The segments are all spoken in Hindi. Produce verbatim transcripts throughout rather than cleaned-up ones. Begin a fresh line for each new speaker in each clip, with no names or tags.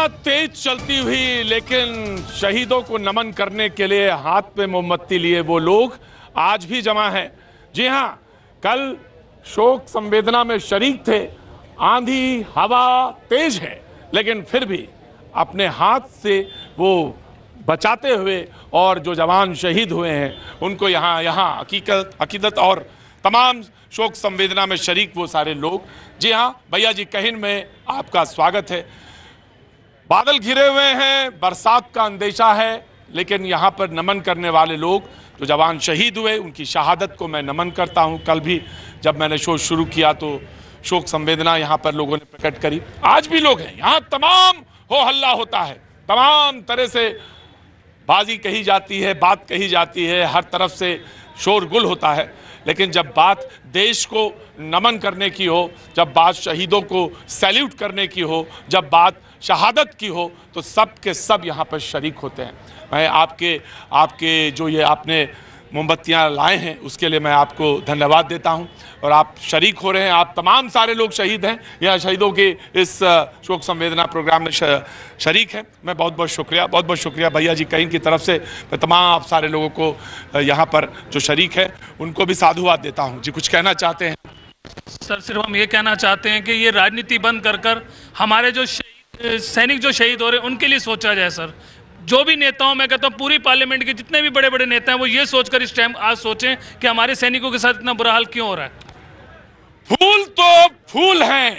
गोलियां तेज चलती हुई, लेकिन शहीदों को नमन करने के लिए हाथ में मोमबत्ती लिए वो लोग आज भी जमा हैं। जी हां, कल शोक संवेदना में शरीक थे। आंधी हवा तेज है, लेकिन फिर भी अपने हाथ से वो बचाते हुए और जो जवान शहीद हुए हैं उनको यहाँ यहाँ हकीकत अकीदत और तमाम शोक संवेदना में शरीक वो सारे लोग। जी हाँ भैया जी, कहिन में आपका स्वागत है। बादल घिरे हुए हैं, बरसात का अंदेशा है, लेकिन यहाँ पर नमन करने वाले लोग जो जवान शहीद हुए उनकी शहादत को मैं नमन करता हूँ। कल भी जब मैंने शो शुरू किया तो शोक संवेदना यहाँ पर लोगों ने प्रकट करी। आज भी लोग हैं यहाँ, तमाम हो हल्ला होता है, तमाम तरह से बाजी कही जाती है, बात कही जाती है, हर तरफ से शोरगुल होता है। लेकिन जब बात देश को नमन करने की हो, जब बात शहीदों को सैल्यूट करने की हो, जब बात शहादत की हो, तो सब के सब यहाँ पर शरीक होते हैं। मैं आपके आपके जो ये आपने मोमबत्तियाँ लाए हैं उसके लिए मैं आपको धन्यवाद देता हूं। और आप शरीक हो रहे हैं, आप तमाम सारे लोग शहीद हैं या शहीदों के इस शोक संवेदना प्रोग्राम में शरीक हैं। मैं बहुत बहुत शुक्रिया बहुत बहुत शुक्रिया भैया जी कहीं की तरफ से मैं तमाम आप सारे लोगों को यहाँ पर जो शरीक है उनको भी साधुवाद देता हूँ। जी कुछ कहना चाहते हैं?
सर सिर्फ हम ये कहना चाहते हैं कि ये राजनीति बंद कर कर हमारे जो सैनिक जो शहीद हो रहे हैं उनके लिए सोचा जाए। सर जो भी नेताओं, मैं कहता हूँ पूरी पार्लियामेंट के जितने भी बड़े बड़े नेता हैं वो ये सोचकर इस टाइम आज सोचें कि हमारे सैनिकों के साथ इतना बुरा हाल क्यों हो रहा है।
फूल तो फूल हैं,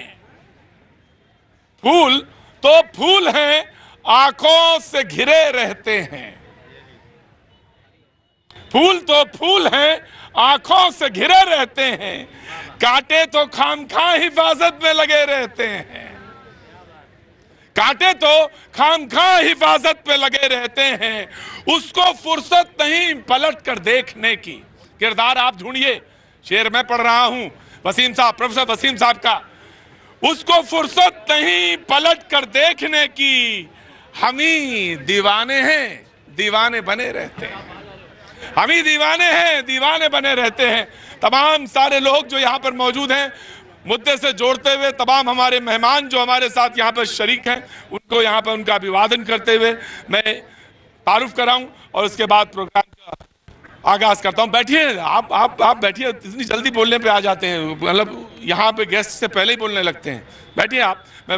फूल तो फूल हैं, आंखों से घिरे रहते हैं। फूल तो फूल हैं, आंखों से घिरे रहते हैं, कांटे तो खामखा हिफाजत में लगे रहते हैं। कांटे तो खामखा हिफाजत पे लगे रहते हैं, उसको फुर्सत नहीं पलट कर देखने की। किरदार आप ढूंढिए, शेर मैं पढ़ रहा हूं वसीम साहब, प्रोफेसर वसीम साहब का। उसको फुर्सत नहीं पलट कर देखने की, हम ही दीवाने हैं, दीवाने बने रहते हैं। हम ही दीवाने हैं, दीवाने बने रहते हैं। तमाम सारे लोग जो यहाँ पर मौजूद हैं, मुद्दे से जोड़ते हुए तमाम हमारे मेहमान जो हमारे साथ यहाँ पर शरीक हैं उनको यहाँ पर उनका अभिवादन करते हुए मैं तारुफ कराऊं और उसके बाद प्रोग्राम का आगाज करता हूं। बैठिए आप आप आप बैठिए, इतनी जल्दी बोलने पे आ जाते हैं, मतलब यहाँ पे गेस्ट से पहले ही बोलने लगते हैं। बैठिए आप। मैं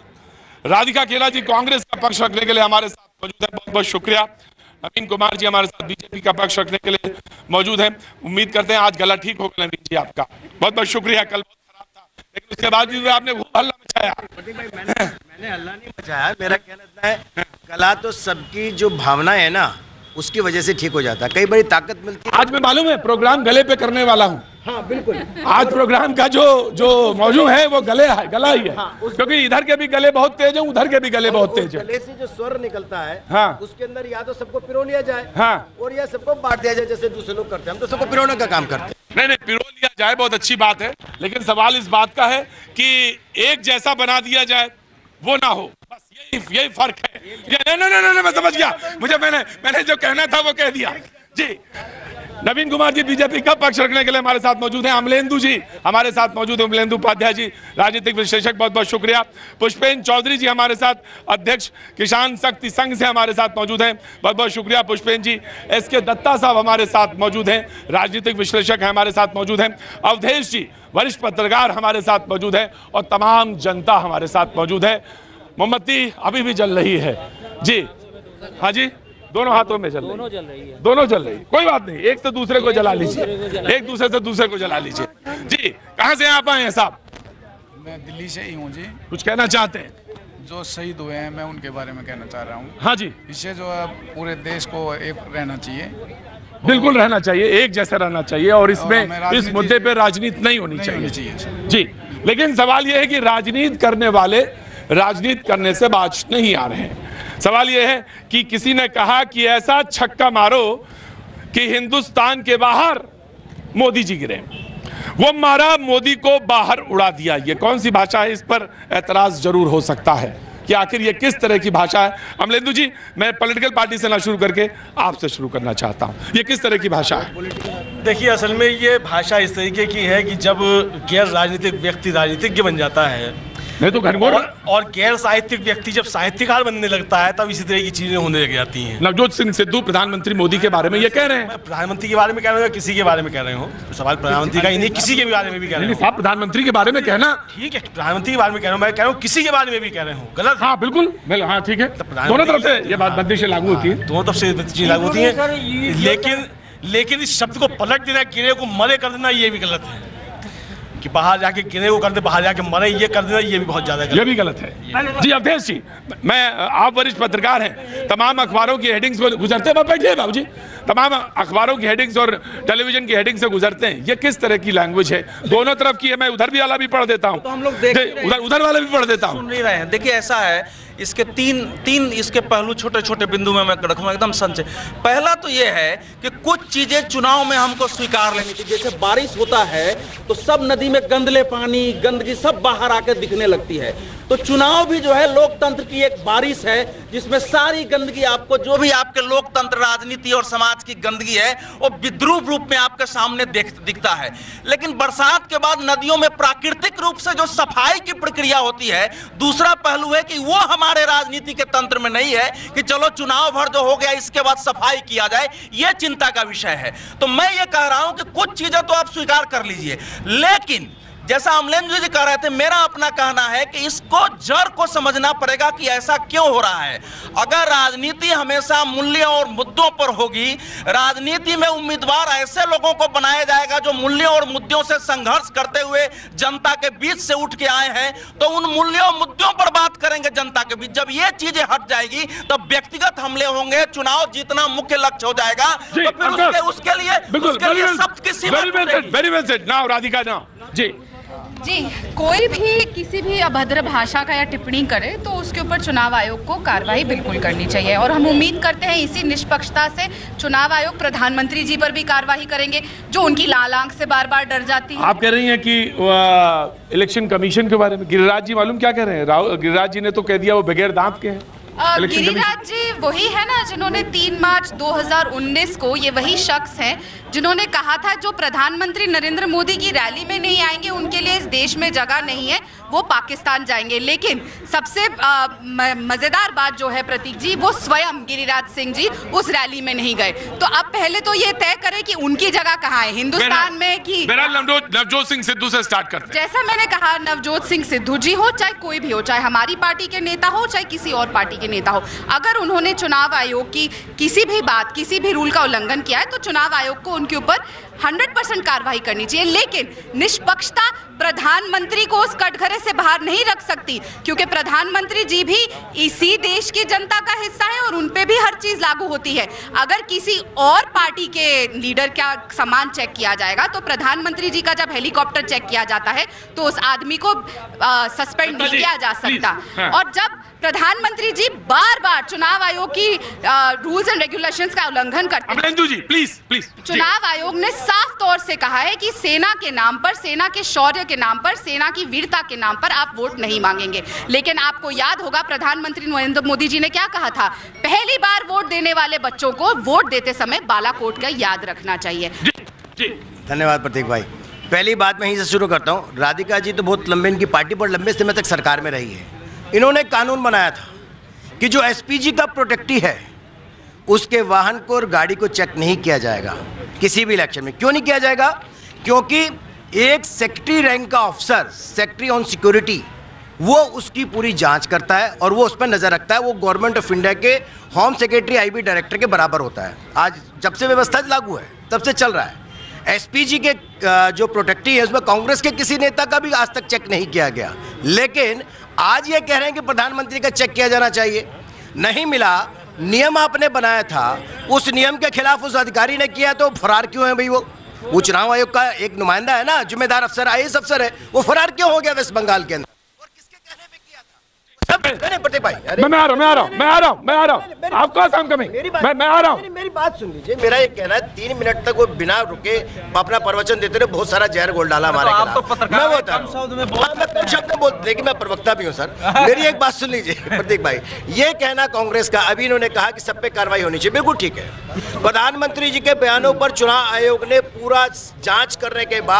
राधिका केला जी कांग्रेस का पक्ष रखने के लिए हमारे साथ मौजूद है, बहुत बहुत शुक्रिया। नवीन कुमार जी हमारे साथ बीजेपी का पक्ष रखने के लिए मौजूद है। उम्मीद करते हैं आज गला ठीक होगा नवीन जी आपका। बहुत बहुत शुक्रिया। कल लेकिन उसके बाद भी आपने खूब हल्ला मचाया।
मैंने मैंने हल्ला नहीं मचाया, मेरा कहना है कला तो सबकी जो भावना है ना उसकी वजह से ठीक हो जाता है, कई बड़ी ताकत मिलती है।
आज मैं मालूम है प्रोग्राम गले पे करने वाला हूँ।
हाँ बिल्कुल,
आज प्रोग्राम का जो जो मौजू है वो गले है, गला ही है। हाँ, क्योंकि इधर के भी गले बहुत तेज है, उधर के भी गले बहुत तेज है।
गले से जो स्वर निकलता है
हाँ,
उसके अंदर या तो सबको पिरो लिया जाए,
हाँ, और
या सबको बांट दिया जाए जैसे दूसरे लोग करते हैं। हम तो सबको पिरोने का काम करते हैं।
नहीं नहीं, पिरो लिया जाए बहुत अच्छी बात है, लेकिन सवाल इस बात का है कि एक जैसा बना दिया जाए वो ना हो, बस यही यही फर्क है। नहीं नहीं नहीं, मैं समझ गया, मुझे मैंने मैंने जो कहना था वो कह दिया। जी नवीन कुमार जी बीजेपी का पक्ष रखने के लिए हमारे साथ मौजूद हैं। अमलेंदु जी हमारे साथ मौजूद हैं, अमलेंदु उपाध्याय जी राजनीतिक विश्लेषक, बहुत बहुत शुक्रिया। पुष्पेंद्र चौधरी जी हमारे साथ अध्यक्ष किसान शक्ति संघ से हमारे साथ मौजूद हैं, बहुत बहुत शुक्रिया पुष्पेंद्र जी। एस के दत्ता साहब हमारे साथ मौजूद हैं, राजनीतिक विश्लेषक हैं, हमारे साथ मौजूद हैं। अवधेश जी वरिष्ठ पत्रकार हमारे साथ मौजूद है और तमाम जनता हमारे साथ मौजूद है। मोमबत्ती अभी भी जल रही है जी, हाँ जी, दोनों हाथों में जल रही
दोनों जल रही है,
दोनों जल रही है। कोई बात नहीं, एक से दूसरे को जला लीजिए, एक दूसरे से दूसरे को जला लीजिए। जी कहाँ से आप आए हैं साहब?
मैं दिल्ली से ही हूँ जी।
कुछ कहना चाहते हैं?
जो शहीद हुए हैं मैं उनके बारे में कहना चाह रहा हूँ।
हाँ जी,
इससे जो है पूरे देश को एक रहना चाहिए,
बिल्कुल रहना चाहिए, एक जैसा रहना चाहिए और इसमें इस मुद्दे पे राजनीति नहीं होनी चाहिए जी। लेकिन सवाल यह है कि राजनीति करने वाले राजनीति करने से बाज नहीं आ रहे हैं। सवाल यह है कि किसी ने कहा कि ऐसा छक्का मारो कि हिंदुस्तान के बाहर मोदी जी गिरे, वो मारा, मोदी को बाहर उड़ा दिया। ये कौन सी भाषा है? इस पर ऐतराज जरूर हो सकता है कि आखिर ये किस तरह की भाषा है। अमलेंदु जी मैं पॉलिटिकल पार्टी से ना शुरू करके आपसे शुरू करना चाहता हूँ, ये किस तरह की भाषा है?
देखिए असल में ये भाषा इस तरीके की है कि जब गैर राजनीतिक व्यक्ति राजनीतिज्ञ बन जाता है
नहीं तो घनघोर
और, और गैर साहित्यिक व्यक्ति जब साहित्यकार बनने लगता है तब इसी तरह की चीजें होने लग जाती हैं।
नवजोत सिंह सिद्धू प्रधानमंत्री मोदी के बारे में ये कह रहे हैं।
मैं प्रधानमंत्री के बारे में कह रहे हो, किसी के बारे में कह रहे हो? तो सवाल प्रधानमंत्री का ही नहीं, किसी के भी बारे में भी कह रहे हो।
साहब प्रधानमंत्री के बारे में कहना
ठीक है, प्रधानमंत्री के बारे में कह रहा हूँ, मैं कह रहा हूँ किसी के बारे में भी कह रहे हो, गलत।
हाँ बिल्कुल, हाँ ठीक है, दोनों तरफ से ये बात बंदिशें लागू होती है,
दोनों तरफ से चीज लागू होती है। लेकिन लेकिन इस शब्द को पलट देना, गिरे को मरे कर देना, ये भी गलत है। कि बाहर जाके गिरे को कर दे, बाहर जाके मरे ये कर देना, ये भी बहुत ज्यादा गलत,
ये भी गलत है। जी अवधेश जी, मैं आप वरिष्ठ पत्रकार हैं, तमाम अखबारों की हेडिंग्स को गुजरते हैं, बैठिए बाबू जी, तमाम अखबारों की हेडिंग्स और टेलीविजन की हेडिंग से गुजरते हैं, ये किस तरह की लैंग्वेज है? दोनों तरफ की है, मैं उधर भी वाला भी पढ़ देता हूँ,
तो हम लोग देख
उधर उधर वाला भी पढ़ देता हूँ।
सुन नहीं रहे हैं। देखिए ऐसा है, इसके तीन तीन इसके पहलू छोटे छोटे बिंदु में मैं रखूंगा एकदम संचय। पहला तो ये है कि कुछ चीजें चुनाव में हमको स्वीकार लेनी चाहिए। जैसे बारिश होता है तो सब नदी में गंदले पानी गंदगी सब बाहर आकर दिखने लगती है, तो चुनाव भी जो है लोकतंत्र की एक बारिश है जिसमें सारी गंदगी आपको, जो भी आपके लोकतंत्र राजनीति और समाज की गंदगी है वो विद्रूप रूप में आपके सामने देख दिखता है। लेकिन बरसात के बाद नदियों में प्राकृतिक रूप से जो सफाई की प्रक्रिया होती है, दूसरा पहलू है कि वो हमारे राजनीति के तंत्र में नहीं है कि चलो चुनाव भर जो हो गया इसके बाद सफाई किया जाए, ये चिंता का विषय है। तो मैं ये कह रहा हूं कि कुछ चीजें तो आप स्वीकार कर लीजिए, लेकिन जैसा अमलेंद्र जी कह रहे थे, मेरा अपना कहना है कि इसको जड़ को समझना पड़ेगा कि ऐसा क्यों हो रहा है। अगर राजनीति हमेशा मूल्य और मुद्दों पर होगी, राजनीति में उम्मीदवार ऐसे लोगों को बनाया जाएगा जो मूल्यों और मुद्दों से संघर्ष करते हुए जनता के बीच से उठ के आए हैं, तो उन मूल्यों और मुद्दों पर बात करेंगे जनता के बीच। जब ये चीजें हट जाएगी तब व्यक्तिगत हमले होंगे, चुनाव जीतना मुख्य लक्ष्य हो जाएगा, तो फिर उसके, उसके लिए उसके लिए शब्द की सीमा
very well said. Now Radhika, now जी
जी, कोई भी किसी भी अभद्र भाषा का या टिप्पणी करे तो उसके ऊपर चुनाव आयोग को कार्रवाई बिल्कुल करनी चाहिए, और हम उम्मीद करते हैं इसी निष्पक्षता से चुनाव आयोग प्रधानमंत्री जी पर भी कार्रवाई करेंगे जो उनकी लाल आंख से बार बार डर जाती है।
आप कह रही हैं कि इलेक्शन कमीशन के बारे में गिरिराज जी मालूम क्या कह रहे हैं? गिरिराज जी ने तो कह दिया वो बगैर दांत के हैं।
गिरिराज जी वही है ना जिन्होंने तीन मार्च दो हज़ार उन्नीस को, ये वही शख्स हैं जिन्होंने कहा था जो प्रधानमंत्री नरेंद्र मोदी की रैली में नहीं आएंगे उनके लिए इस देश में जगह नहीं है, वो पाकिस्तान जाएंगे। लेकिन सबसे मजेदार बात जो है प्रतीक जी, वो स्वयं गिरिराज सिंह जी उस रैली में नहीं गए। तो अब पहले तो ये तय करें कि उनकी जगह कहाँ है हिंदुस्तान में कि
नवजोत सिंह सिद्धू से स्टार्ट करते हैं।
जैसा मैंने कहा, नवजोत सिंह सिद्धू जी हो चाहे कोई भी हो, चाहे हमारी पार्टी के नेता हो चाहे किसी और पार्टी के नेता हो, अगर उन्होंने चुनाव आयोग की किसी भी बात किसी भी रूल का उल्लंघन किया है तो चुनाव आयोग को उनके ऊपर हंड्रेड परसेंट कार्रवाई करनी चाहिए। लेकिन निष्पक्षता प्रधानमंत्री को उस कटघरे से बाहर नहीं रख सकती, क्योंकि प्रधानमंत्री जी भी इसी देश की जनता का हिस्सा है और उन पे भी हर चीज लागू होती है। अगर किसी और पार्टी के लीडर का सामान चेक किया जाएगा तो प्रधानमंत्री जी का जब हेलीकॉप्टर चेक किया जाता है तो उस आदमी को सस्पेंड नहीं किया जा सकता।
हाँ।
और जब प्रधानमंत्री जी बार बार चुनाव आयोग की रूल्स एंड रेगुलेशंस का उल्लंघन करते हैं,
जी प्लीज प्लीज
चुनाव आयोग ने साफ तौर से कहा है कि सेना के नाम पर, सेना के शौर्य के नाम पर, सेना की वीरता के नाम पर आप वोट नहीं मांगेंगे। लेकिन आपको याद होगा प्रधानमंत्री नरेंद्र मोदी जी ने क्या कहा था, पहली बार वोट देने वाले बच्चों को वोट देते समय बालाकोट का याद रखना चाहिए।
धन्यवाद प्रतीक भाई। पहली बात मैं यहीं से शुरू करता हूँ। राधिका जी तो बहुत लंबे, इनकी पार्टी पर लंबे समय तक सरकार में रही है। इन्होंने कानून बनाया था कि जो एसपीजी का प्रोटेक्टी है उसके वाहन को और गाड़ी को चेक नहीं किया जाएगा किसी भी इलेक्शन में। क्यों नहीं किया जाएगा? क्योंकि एक सेक्रेटरी रैंक का ऑफिसर, सेक्रेटरी ऑन सिक्योरिटी, वो उसकी पूरी जांच करता है और वो उस पर नज़र रखता है। वो गवर्नमेंट ऑफ इंडिया के होम सेक्रेटरी आईबी डायरेक्टर के बराबर होता है। आज जब से व्यवस्था लागू है तब से चल रहा है। एसपीजी के जो प्रोटेक्टी है उसमें कांग्रेस के किसी नेता का भी आज तक चेक नहीं किया गया, लेकिन आज ये कह रहे हैं कि प्रधानमंत्री का चेक किया जाना चाहिए। नहीं मिला, नियम आपने बनाया था, उस नियम के खिलाफ उस अधिकारी ने किया तो फरार क्यों है भाई? वो वो चुनाव आयोग का एक नुमाइंदा है ना, जिम्मेदार अफसर, आईएएस अफसर है, वो फरार क्यों हो गया वेस्ट बंगाल के अंदर? और किसके कहने पे किया था? नहीं प्रतीक भाई,
मैं मैं आ रहा हूँ मैं आ रहा हूँ मैं आ रहा हूँ मैं आ रहा हूँ आपका काम कमें मैं मैं आ रहा हूँ।
मेरी बात सुन लीजिए। मेरा ये कहना है, तीन मिनट तक वो बिना रुके अपना प्रवचन देते रहे, बहुत सारा जहर घोल डाला हमारे खिलाफ। मैं वो कम शब्द में बोल शब्द में बोल लेकिन मैं प्रवक्ता भी हूँ सर। मेरी एक बात सुन लीजिए प्रतीक भाई, ये कहना कांग्रेस का, अभी इन्होंने कहा कि सब पे कार्रवाई होनी चाहिए, बिल्कुल ठीक है। प्रधानमंत्री जी के बयानों पर चुनाव आयोग ने पूरा जांच करने के बाद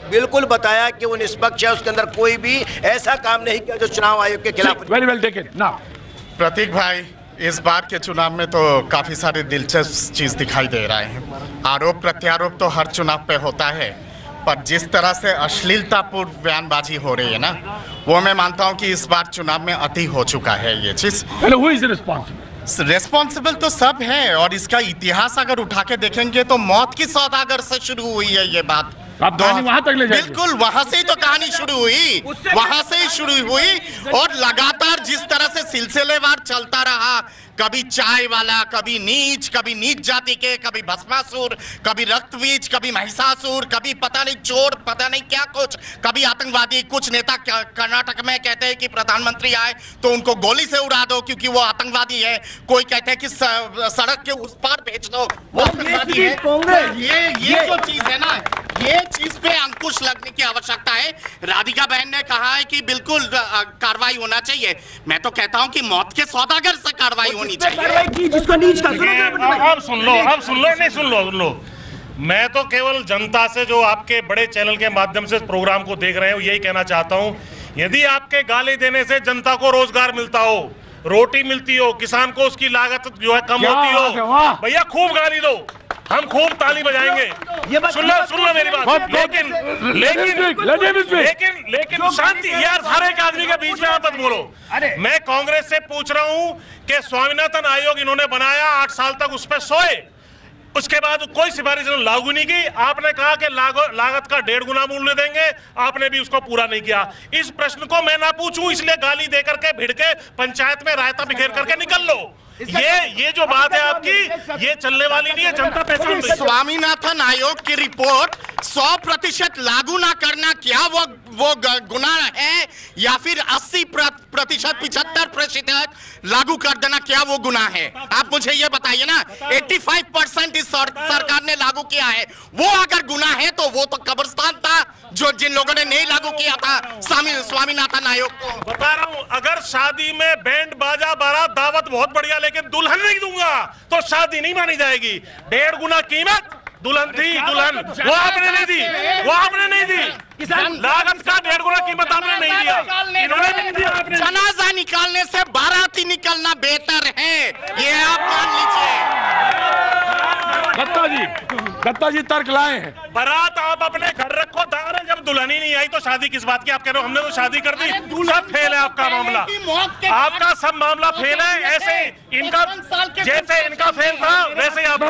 बिल्कुल बताया कि वो निष्पक्ष है, उसके अंदर कोई भी ऐसा काम नहीं किया जो चुनाव आयोग के खिलाफ।
Very well taken. ना
प्रतीक भाई, इस बार के चुनाव में तो काफी सारे दिलचस्प चीज दिखाई दे रहे हैं। आरोप प्रत्यारोप तो हर चुनाव पे होता है, पर जिस तरह से अश्लीलतापूर्ण बयानबाजी हो रही है ना, वो मैं मानता हूँ कि इस बार चुनाव में अति हो चुका है ये चीज।
Who is responsible?
रिस्पॉन्सिबल तो सब है, और इसका इतिहास अगर उठा के देखेंगे तो मौत की सौदागर से शुरू हुई है ये बात।
आप कहानी वहां तक ले जाएंगे?
बिल्कुल, वहां से ही तो कहानी शुरू हुई, वहां से ही शुरू हुई, और लगातार जिस तरह से सिलसिलेवार चलता रहा, कभी चाय वाला, कभी नीच, कभी नीच जाति के, कभी भस्मासुर, कभी रक्तबीज, कभी महिषासुर, कभी पता नहीं चोर, पता नहीं क्या कुछ, कभी आतंकवादी। कुछ नेता कर्नाटक में कहते हैं कि प्रधानमंत्री आए तो उनको गोली से उड़ा दो क्योंकि वो आतंकवादी है। कोई कहते हैं कि सड़क के उस पार भेज दो, वो आतंकवादी है। ये ये जो चीज है ना, ये चीज पे अंकुश लगने की आवश्यकता है। राधिका बहन ने कहा है कि बिल्कुल कार्रवाई होना चाहिए। मैं तो कहता हूँ कि मौत के सौदागर से कार्रवाई होनी चाहिए।
जिसको नीच का
अब सुन लो, अब सुन लो, नहीं सुन लो, सुन लो। मैं तो केवल जनता से, जो आपके बड़े चैनल के माध्यम से प्रोग्राम को देख रहे हो, यही कहना चाहता हूँ, यदि आपके गाली देने से जनता को रोजगार मिलता हो, रोटी मिलती हो, किसान को उसकी लागत जो है कम होती हो, भैया खूब गाली दो, हम खूब ताली बजाएंगे। सुन लो, सुन लो मेरी बात। लेकिन लेकिन लेकिन लेकिन शांति यार, हर एक आदमी के बीच में आप मत बोलो। मैं कांग्रेस से पूछ रहा हूं कि स्वामीनाथन आयोग इन्होंने बनाया, आठ साल तक उस पर सोए, उसके बाद कोई सिफारिश लागू नहीं की। आपने कहा कि लागत का डेढ़ गुना मूल्य देंगे, आपने भी उसको पूरा नहीं किया। इस प्रश्न को मैं ना पूछूं, इसलिए गाली दे करके भिड़ के पंचायत में रायता बिखेर करके निकल लो। ये ये जो बात है आपकी, ये चलने वाली नहीं है। जनता पहचान।
स्वामीनाथन आयोग की रिपोर्ट सौ प्रतिशत लागू ना करना क्या वो वो गुनाह है, या फिर अस्सी प्रतिशत पिछहत्तर प्रतिशत लागू कर देना क्या वो गुनाह है? आप मुझे ये बताइए ना। पचासी परसेंट इस सरकार ने लागू किया है, वो अगर गुनाह है तो वो तो कब्रिस्तान था जो जिन लोगों ने नहीं लागू किया था स्वामी स्वामीनाथन आयोग को।
बता रहा हूँ, अगर शादी में बैंड बाजा बारात दावत बहुत बढ़िया, लेकिन दुल्हन नहीं दूंगा तो शादी नहीं मानी जाएगी। डेढ़ गुना कीमत दुल्हन थी, दुल्हन वो आपने नहीं दी, वो आपने नहीं दी। लागत का डेढ़ गुना कीमत आपने नहीं दिया, इन्होंने नहीं दिया।
जनाजा निकालने से बाराती निकलना बेहतर है, ये आप मान लीजिए।
दत्ता जी, दत्ता जी तर्क लाए हैं।
बारात आप अपने घर रखो, दार है, जब दुल्हन ही नहीं आई तो शादी किस बात की? आप कह रहे हो हमने तो शादी कर दी। सब फेल है आपका मामला, आपका सब मामला फेल है। ऐसे इनका, जैसे इनका फेल था वैसे ही आप।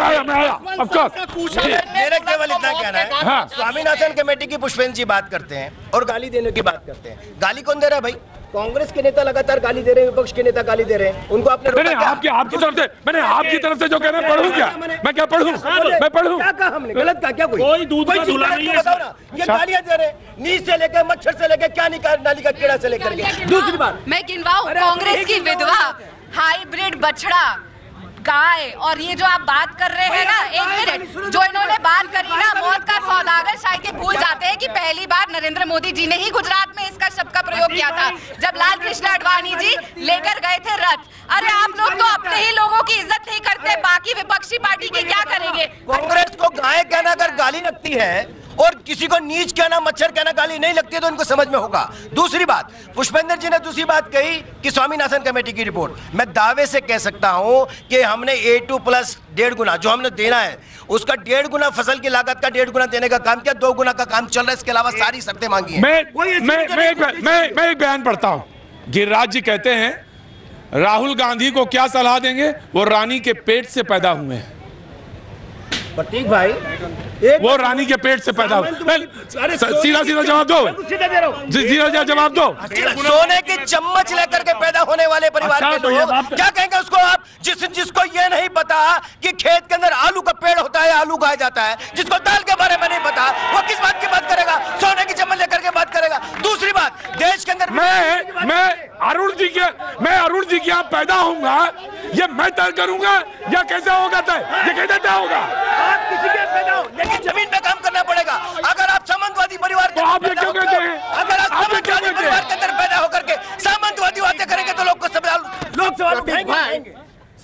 मेरा केवल इतना कहना है, हाँ। स्वामीनाथन कमेटी की पुष्पेंद्र जी बात करते हैं और गाली देने की बात करते हैं। गाली कौन दे रहा है भाई? कांग्रेस के नेता लगातार गाली दे रहे हैं, विपक्ष के नेता गाली दे रहे हैं। उनको आपने रोका क्या? आपकी
आपकी तरफ से मैंने आपकी तरफ से जो कह रहे हैं, पढ़ूं क्या मैं? क्या पढ़ूं? मैं पढ़ूं?
क्या कहा हमने? गलत कहा क्या? कोई
कोई दूध का धुला नहीं है।
ये गालियां दे रहे हैं, नीच से लेकर मच्छर से लेकर क्या निकाल नाली का कीड़ा से लेकर के। दूसरी बात
मैं गिनवाऊं, कांग्रेस की विधवा, हाइब्रिड बछड़ा, गाय, और ये जो आप बात कर रहे हैं ना, एक मिनट, जो इन्होंने बात करी ना मौत का सौदागर, शायद ये भूल जाते हैं कि पहली बार नरेंद्र मोदी जी ने ही गुजरात में इसका शब्द का प्रयोग किया था, जब लाल कृष्ण आडवाणी जी लेकर गए थे रथ। अरे आप लोग तो अपने ही लोगों की इज्जत नहीं करते, बाकी विपक्षी पार्टी की क्या करेंगे?
कांग्रेस को गाय कहना अगर गाली लगती है और किसी को नीच कहना, मच्छर कहना गाली नहीं लगती है तो इनको समझ में होगा। दूसरी बात, पुष्पेंद्र जी ने दूसरी बात कही कि स्वामीनाथन कमेटी की रिपोर्ट, मैं दावे से कह सकता हूं कि हमने ए टू प्लस डेढ़ गुना जो हमने देना है, उसका डेढ़ गुना फसल की लागत का डेढ़ गुना देने का काम किया, दो गुना का काम चल रहा है। इसके अलावा सारी शर्तें मांगी हैं।
मैं मैं मैं मैं एक बयान पढ़ता हूं। गिरिराज जी कहते हैं राहुल गांधी को क्या सलाह देंगे, वो रानी के पेट से पैदा हुए हैं।
प्रतीक भाई,
वो रानी के पेट से पैदा हुए। सीधा सीधा जवाब दो, सीधा जवाब दो।
सोने की चम्मच लेकर के पैदा होने वाले परिवार के लोग क्या कहेंगे उसको आप, जिस जिसको ये नहीं पता कि खेत के अंदर आलू का पेड़ होता है, आलू उगाया जाता है, जिसको दाल के बारे में नहीं पता, वो किस बात की बात करेगा? सोने की चम्मच लेकर के बात करेगा। दूसरी बात, देश के अंदर
मैं मैं अरुण जी के मैं अरुण जी के यहाँ पैदा होऊंगा, ये मैं तय करूंगा या कैसे होगा तय? ये कैसे तय होगा?
आप किसी के पैदा हो, लेकिन जमीन पे काम करना पड़ेगा। अगर आप सामंतवादी परिवार
तो आप ये क्यों कहते हैं?
अगर आप सामंतवादी परिवार के अंदर पैदा होकर के सामंतवादी बातें करेंगे तो लोग को सवाल लोग सवाल उठाएंगे।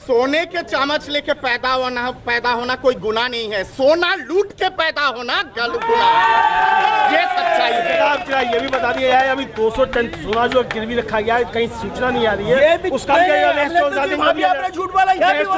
सोने के चम्मच लेके पैदा होना पैदा होना कोई गुनाह नहीं है, सोना लूट के पैदा होना गलत गुनाह। ये सच्चाई है।
ये भी बता दिया है, अभी दो सौ टन सोना जो गिरवी रखा गया है, कहीं सूचना नहीं आ रही है, उसका झूठ वाला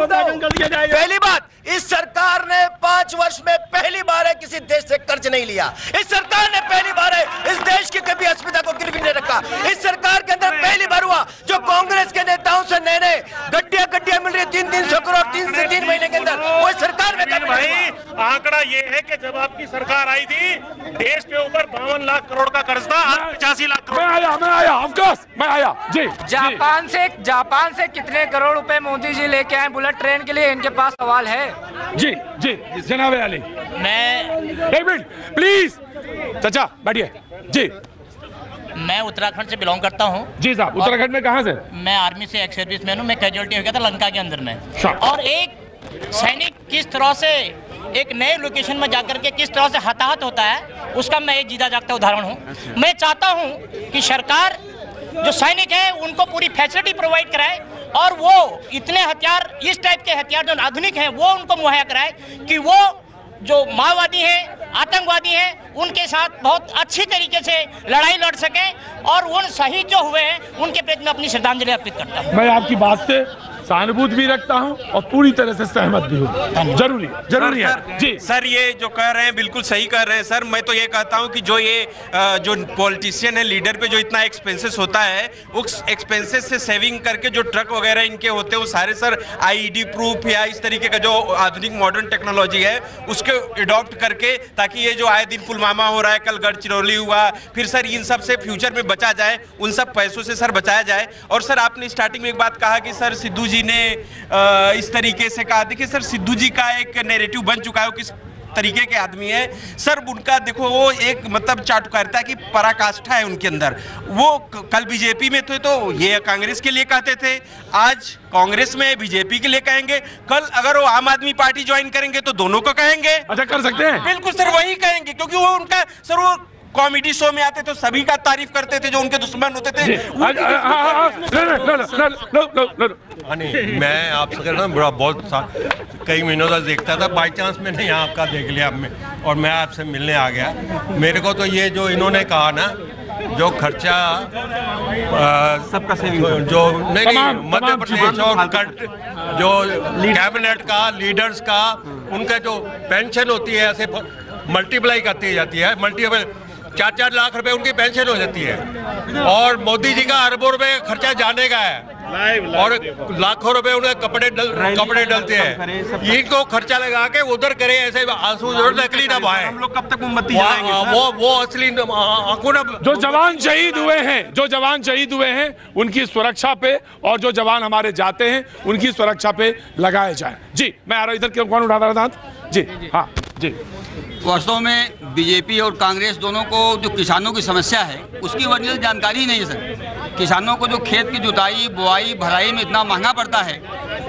पहली बात, इस सरकार ने पांच वर्ष में पहली बार है किसी देश से कर्ज नहीं लिया। इस सरकार ने पहली बार है इस देश की कभी अस्मिता को गिरवी नहीं रखा। इस सरकार के अंदर पहली बार हुआ जो कांग्रेस के नेताओं से नए नए गड्डिया गड्डिया मिल रही तीन तीन सौ करोड़ तीन से तीन महीने के अंदर, वो सरकार में
भाई आंकड़ा ये है कि जब आपकी सरकार आई थी देश के ऊपर बावन लाख करोड़ का कर्ज था, आज पचासी लाख करोड़।
मैं आया मैं आया ऑफकोर्स मैं आया जी।
जापान से जापान से कितने करोड़ रुपए मोदी जी लेके आए बुलेट ट्रेन के लिए, इनके पास सवाल है।
जी जी जनाब अली,
मैं
एक मिनट प्लीज चाचा बैठिए जी।
मैं उत्तराखंड से बिलोंग करता हूँ।
जी साहब, उत्तराखंड में कहाँ से?
मैं आर्मी से एक्स सर्विसमैन हूँ। मैं कैजुअल्टी हो गया था लंका के अंदर में, और एक सैनिक किस तरह से एक नए लोकेशन में जाकर के किस तरह से हताहत होता है, उसका मैं एक जीता जागता उदाहरण हूँ। मैं चाहता हूँ कि सरकार जो सैनिक है उनको पूरी फैसिलिटी प्रोवाइड कराए, और वो इतने हथियार, इस टाइप के हथियार जो आधुनिक हैं, वो उनको मुहैया कराए कि वो जो माओवादी हैं, आतंकवादी हैं, उनके साथ बहुत अच्छी तरीके से लड़ाई लड़ सकें, और उन शहीद जो हुए हैं उनके प्रति मैं अपनी श्रद्धांजलि अर्पित करता हूँ।
मैं आपकी बात से सहानुभूति भी रखता हूँ और पूरी तरह से सहमत भी हूँ। जरूरी जरूरी है जी।
सर ये जो कह रहे हैं बिल्कुल सही कह रहे हैं सर। मैं तो ये कहता हूँ कि जो ये जो पॉलिटिशियन है, लीडर पे जो इतना एक्सपेंसेस होता है, उस एक्सपेंसेस से सेविंग करके जो ट्रक वगैरह इनके होते हैं वो सारे सर आईईडी प्रूफ या इस तरीके का जो आधुनिक मॉडर्न टेक्नोलॉजी है उसके अडॉप्ट करके, ताकि ये जो आए दिन पुलवामा हो रहा है, कल गढ़चिरौली हुआ, फिर सर इन सब से फ्यूचर में बचा जाए, उन सब पैसों से सर बचाया जाए। और सर आपने स्टार्टिंग में एक बात कहा कि सर सिद्धू जी ने आ, इस तरीके से कहा, देखिए सर सिद्धू जी का एक नैरेटिव बन चुका है, किस तरीके के आदमी है सर। उनका देखो वो एक मतलब चाटुकारिता की पराकाष्ठा है उनके अंदर। वो कल बीजेपी में थे तो ये कांग्रेस के लिए कहते थे, आज कांग्रेस में बीजेपी के लिए कहेंगे, कल अगर वो आम आदमी पार्टी ज्वाइन करेंगे तो दोनों को कहेंगे।
अच्छा कर सकते हैं,
बिल्कुल सर वही कहेंगे, क्योंकि वो उनका सर वो कॉमेडी शो में आते तो सभी का तारीफ करते थे, जो उनके दुश्मन होते थे।
नहीं, मैं आपसे कह रहा हूँ बड़ा बहुत कई महीनों तक देखता था, बाई चांस मैंने यहाँ आपका देख लिया और मैं आपसे मिलने आ गया। मेरे को तो ये जो इन्होंने कहा ना, जो खर्चा सबका जो नहीं नहीं मध्य प्रदेश और जो कैबिनेट का, लीडर्स का, उनका जो पेंशन होती है ऐसे मल्टीप्लाई करती जाती है, मल्टीपल चार चार लाख रुपए उनकी पेंशन हो जाती है, और मोदी जी का अरबों रुपए खर्चा जाने का है, और लाखों रुपए उन्हें कपड़े डल, कपड़े डलते हैं। इनको खर्चा लगा के उधर करे, ऐसे आंसू नकली ना बहाए। हम लोग कब तक मोमबत्ती जलाएंगे? वो वो असली आंखों ना।
जो जवान शहीद हुए हैं, जो जवान शहीद हुए हैं उनकी सुरक्षा पे, और जो जवान हमारे जाते हैं उनकी सुरक्षा पे लगाए जाए। जी मैं आ रहा हूँ, इधर कौन उठा रहा था? जी हाँ जी।
वास्तव में बीजेपी और कांग्रेस दोनों को जो किसानों की समस्या है उसकी वर्णित जानकारी नहीं है सर। किसानों को जो खेत की जुताई, बुआई, भराई में इतना महंगा पड़ता है,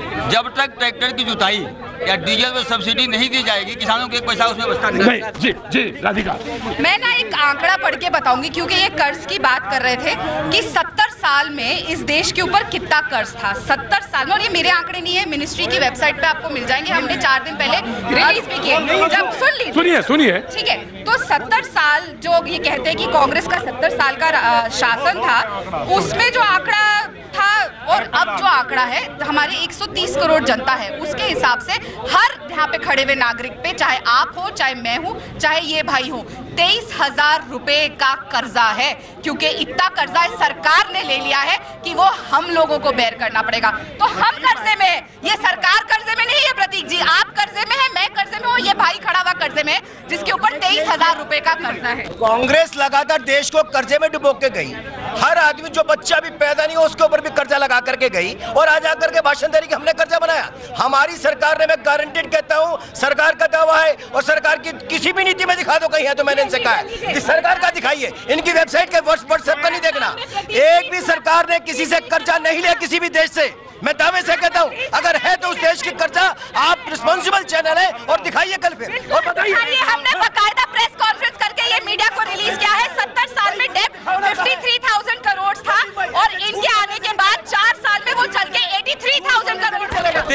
जब तक ट्रैक्टर की जुताई या डीजल पर सब्सिडी नहीं दी जाएगी किसानों को एक पैसा उसमें बचता नहीं।
जी जी राधिका,
मैं ना एक आंकड़ा पढ़ के बताऊंगी, क्योंकि ये कर्ज की बात कर रहे थे कि सत्तर साल में इस देश के ऊपर कितना कर्ज था, सत्तर साल में। और ये मेरे आंकड़े नहीं है, मिनिस्ट्री की वेबसाइट पे आपको मिल जाएंगे, हमने चार दिन पहले रिलीज भी किए। जब सुन लीजिए,
सुनिए सुनिए,
ठीक है। तो सत्तर साल जो ये कहते हैं कि कांग्रेस का सत्तर साल का शासन था, उसमें जो आंकड़ा था और अब जो आंकड़ा है, हमारे एक सौ तीस करोड़ जनता है, उसके हिसाब से हर यहाँ पे खड़े हुए नागरिक पे, चाहे आप हो, चाहे मैं हूँ, चाहे ये भाई हो, तेईस हजार रुपए का कर्जा है। क्योंकि इतना कर्जा सरकार ने ले लिया है कि वो हम लोगों को बेयर करना पड़ेगा। तो हम कर्जे में है, ये सरकार कर्जे में नहीं है। प्रतीक जी आप कर्जे में है, मैं कर्जे में हूँ, ये भाई खड़ा हुआ कर्जे में, जिसके ऊपर तेईस हजार रुपए का कर्जा है।
कांग्रेस लगातार देश को कर्जे में डुबो के गई। हर आदमी जो बच्चा भी पैदा नहीं हो उसके ऊपर भी कर्जा लगा करके गई, और आज आकर के भाषण दे रही कि हमने कर्जा बनाया। हमारी सरकार ने, मैं गारंटेड कहता हूँ, सरकार का दावा है, और सरकार की किसी भी नीति में दिखा दो कहीं है तो मैंने इनसे कहा है सरकार का दिखाइए, इनकी वेबसाइट के व्हाट्सएप का नहीं देखना। एक भी सरकार ने किसी से कर्जा नहीं लिया, किसी भी देश से। मैं दावे से कहता हूँ, अगर है तो उस देश की कर्जा आप रिस्पॉन्सिबल चैनल है, और दिखाइए कल फिर, और बताइए।
हमने बकायदा प्रेस कॉन्फ्रेंस करके ये मीडिया को रिलीज किया है। सत्तर साल में डेट तिरेपन हज़ार करोड़ था, और इनके आने के बाद चार साल में वो चल के तिरासी हज़ार करोड़ हो गया।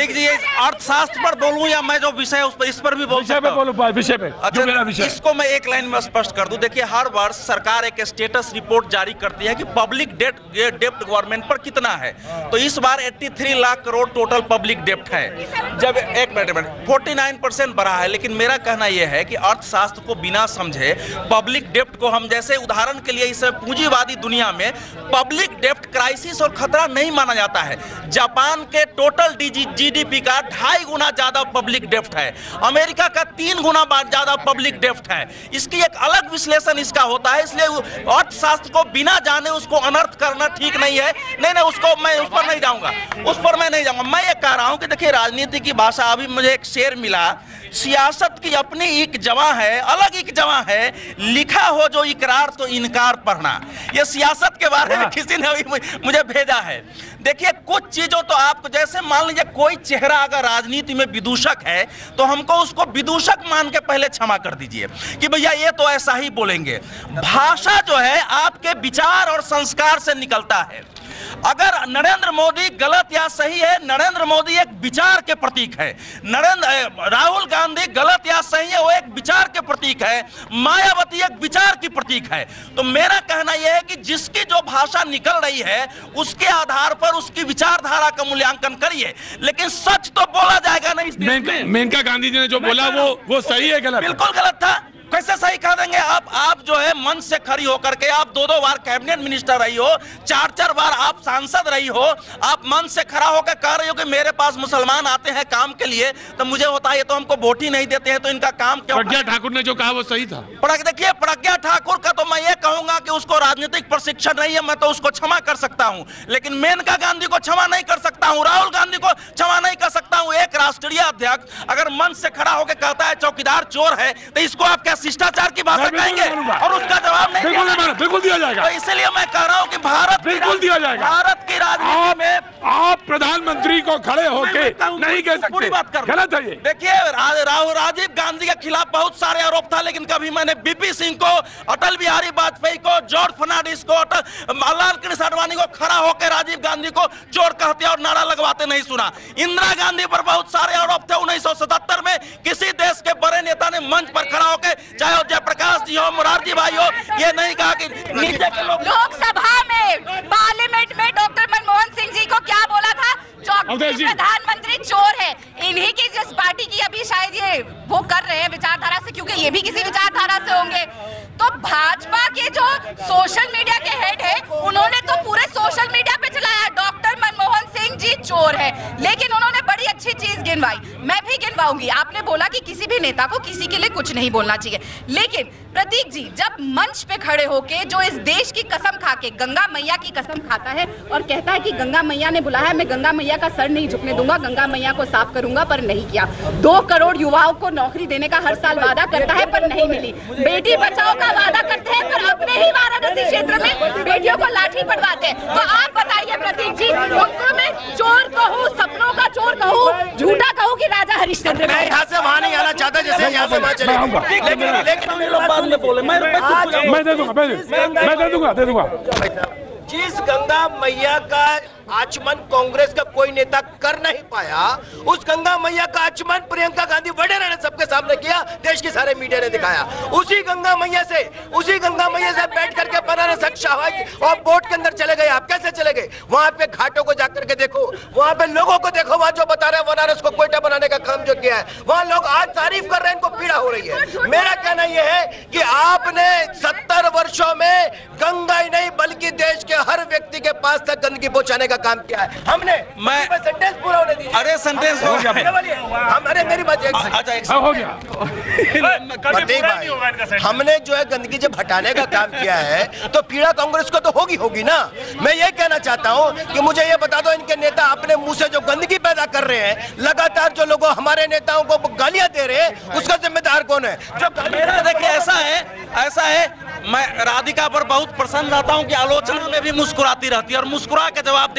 प्रतीक जी, अर्थशास्त्र पर बोलूं या मैं जो विषय उस पर, इस पर भी बोल
विषय पे बोलो, विषय पे।
अच्छा, विषय। इसको मैं एक लाइन में स्पष्ट कर दूं। देखिए, हर वर्ष सरकार एक स्टेटस रिपोर्ट जारी करती है कि पब्लिक डेट डेप्ट गवर्नमेंट पर कितना है। तो इस बार तिरासी लाख करोड़ टोटल पब्लिक डेप्ट है। जब एक मिनट मिनट उनचास परसेंट बढ़ा है, लेकिन मेरा कहना यह है कि अर्थशास्त्र को बिना समझे पब्लिक डेप्ट को हम, जैसे उदाहरण के लिए इस पूंजीवादी दुनिया में पब्लिक डेप्ट क्राइसिस और खतरा नहीं माना जाता है। जापान के टोटल जीडीपी का ढाई गुना ज्यादा पब्लिक डेप्ट है, अमेरिका का तीन गुना ज्यादा पब्लिक डेप्ट है। इसकी एक अलग विश्लेषण इसका होता है, इसलिए अर्थशास्त्र को बिना जाने उसको अनर्थ करना ठीक नहीं है। नहीं नहीं, उसको मैं उस पर नहीं जाऊंगा, उस पर मैं नहीं जाऊंगा। मैं ये कह रहा हूं कि देखिए, राजनीति की भाषा, अभी मुझे एक शेर मिला, सियासत की अपनी एक जवा है, अलग एक जवा है, लिखा हो जो इकरार तो इनकार पढ़ना। ये सियासत के बारे में किसी ने अभी मुझे भेजा है। देखिए, कुछ चीजों तो आपको, जैसे मान लीजिए कोई चेहरा अगर राजनीति में विदूषक है तो हमको उसको विदूषक मान के पहले क्षमा कर दीजिए कि भैया ये तो ऐसा ही बोलेंगे। भाषा जो है आपके विचार और संस्कार से निकलता है। अगर नरेंद्र मोदी गलत या सही है, नरेंद्र मोदी एक विचार के प्रतीक है। नरेंद्र राहुल गांधी गलत या सही है, वो एक विचार के प्रतीक है। मायावती एक विचार की प्रतीक है। तो मेरा कहना यह है कि जिसकी जो भाषा निकल रही है उसके आधार पर उसकी विचारधारा का मूल्यांकन करिए, लेकिन सच तो बोला जाएगा नहीं।
मेनका गांधी जी ने जो बोला वो वो सही है गलत?
बिल्कुल गलत था। कैसे सही कह देंगे आप? आप जो है मंच से खड़ी होकर के, आप दो दो बार कैबिनेट मिनिस्टर रही हो, चार चार बार आप सांसद रही हो, आप मंच से खड़ा होकर कह रही हो कि मेरे पास मुसलमान आते हैं काम के लिए, तो मुझे होता है ये तो हमको वोट ही नहीं देते हैं, तो इनका काम क्यों?
प्रज्ञा ठाकुर ने जो कहा वो सही था।
देखिए, प्रज्ञा ठाकुर का तो मैं ये कहूंगा कि उसको राजनीतिक प्रशिक्षण नहीं है, मैं तो उसको क्षमा कर सकता हूं, लेकिन मेनका गांधी को क्षमा नहीं कर सकता हूं, राहुल गांधी को क्षमा नहीं कर सकता हूं। एक राष्ट्रीय अध्यक्ष अगर मंच से खड़ा होकर कहता है चौकीदार चोर है, तो इसको आप क्या शिष्टाचार की भाषा कहेंगे? और उसका जवाब नहीं
बिल्कुल बिल्कुल दिया जाएगा।
तो इसलिए मैं कह रहा हूं कि भारत
बिल्कुल दिया जाएगा।
भारत की राजनीति में
आप प्रधानमंत्री को खड़े होके नहीं कह सकते,
पूरी बात कर
गलत है ये।
देखिए, राहुल राजीव गांधी के खिलाफ बहुत सारे आरोप था, लेकिन कभी मैंने बीपी सिंह को, अटल बिहारी वाजपेयी को, जॉर्ज फर्नांडिस को, लाल कृष्ण आडवाणी को खड़ा होकर राजीव गांधी को चोर कहते और नारा लगवाते नहीं सुना। इंदिरा गांधी पर बहुत सारे आरोप थे। उन्नीस सौ सतहत्तर में किसी देश के बड़े नेता ने मंच पर खड़ा होकर, चाहे जयप्रकाश जी हो, मुरारजी भाई हो, ये नहीं कहा कि नीचे के लोग।
लोकसभा में, पार्लियामेंट में डॉक्टर मनमोहन सिंह जी को क्या बोला था? प्रधानमंत्री चोर है। इन्हीं की जिस पार्टी की अभी शायद ये वो कर रहे हैं विचारधारा से, क्योंकि ये भी किसी विचारधारा से होंगे। तो भाजपा के जो सोशल मीडिया के हेड है, उन्होंने तो पूरे सोशल मीडिया पे चलाया डॉक्टर मनमोहन सिंह जी चोर है, लेकिन उन्होंने बड़ी अच्छी चीज गिनवाई। मैं भी गिनवाऊंगी। आपने बोला कि किसी भी नेता को किसी के लिए कुछ नहीं बोलना चाहिए, लेकिन प्रतीक जी जब मंच पे खड़े होके जो इस देश की कसम खा के, गंगा मैया की कसम खाता है और कहता है कि गंगा मैया ने बुलाया है, मैं गंगा मैया का सर नहीं झुकने दूंगा, गंगा मैया को साफ करूंगा, पर नहीं किया। दो करोड़ युवाओं को नौकरी देने का हर साल वादा करता है पर नहीं मिली। बेटी बचाओ का वादा करते हैं पर अपने ही वाराणसी क्षेत्र में बेटियों को लाठी पड़वाते हैं। तो आप बताइए प्रतीक जी, उनको मैं चोर कहूँ, सपनों का चोर कहूँ, झूठा कहूँ कि राजा हरिश्चंद्र?
मैं यहाँ से वहाँ नहीं आना चाहता जैसे यहाँ से वहाँ चले, लेकिन लेकिन लोग बाद में बोले, मैं
मैं दे दूंगा, मैं दे दूंगा दे दूंगा
जिस गंगा मैया का आचमन कांग्रेस का कोई नेता कर नहीं पाया, उस गंगा मैया का आचमन प्रियंका गांधी वडेरा ने सबके सामने किया, देश के सारे मीडिया ने दिखाया। उसी गंगा मैया से उसी गंगा मैया से बैठ करके बनारस हवाई और बोट के अंदर चले गए। आप कैसे चले गए? वहां पे घाटों को जाकर के देखो, वहां पे लोगों को देखो, वहां जो बता रहे हैं बनारस को कोयटा बनाने का काम जो किया है, वहां लोग आज तारीफ कर रहे हैं, इनको पीड़ा हो रही है। मेरा कहना यह है कि आपने सत्तर वर्षों में गंगा ही नहीं बल्कि देश के हर व्यक्ति के पास तक गंदगी पहुंचाने का काम किया है। हमने
मैं
सेंटेंस पूरा होने दीजिए।
अरे सेंटेंस हो गया।
हम अरे मेरी बात एक
अच्छा
हो गया।
प्रतीक भाई, हमने जो है गंदगी जब हटाने का काम किया है तो पीड़ा कांग्रेस को तो होगी होगी ना। मैं ये कहना चाहता हूँ कि मुझे ये बता दो, इनके नेता अपने मुंह से जो गंदगी पैदा कर रहे हैं, लगातार जो लोगों हमारे नेताओं को गालियां दे रहे हैं, उसका जिम्मेदार कौन है?
जब मेरा देखिए ऐसा है ऐसा है मैं राधिका पर बहुत प्रसन्न रहता हूँ कि आलोचना में भी मुस्कुराती रहती है और मुस्कुरा के जवाब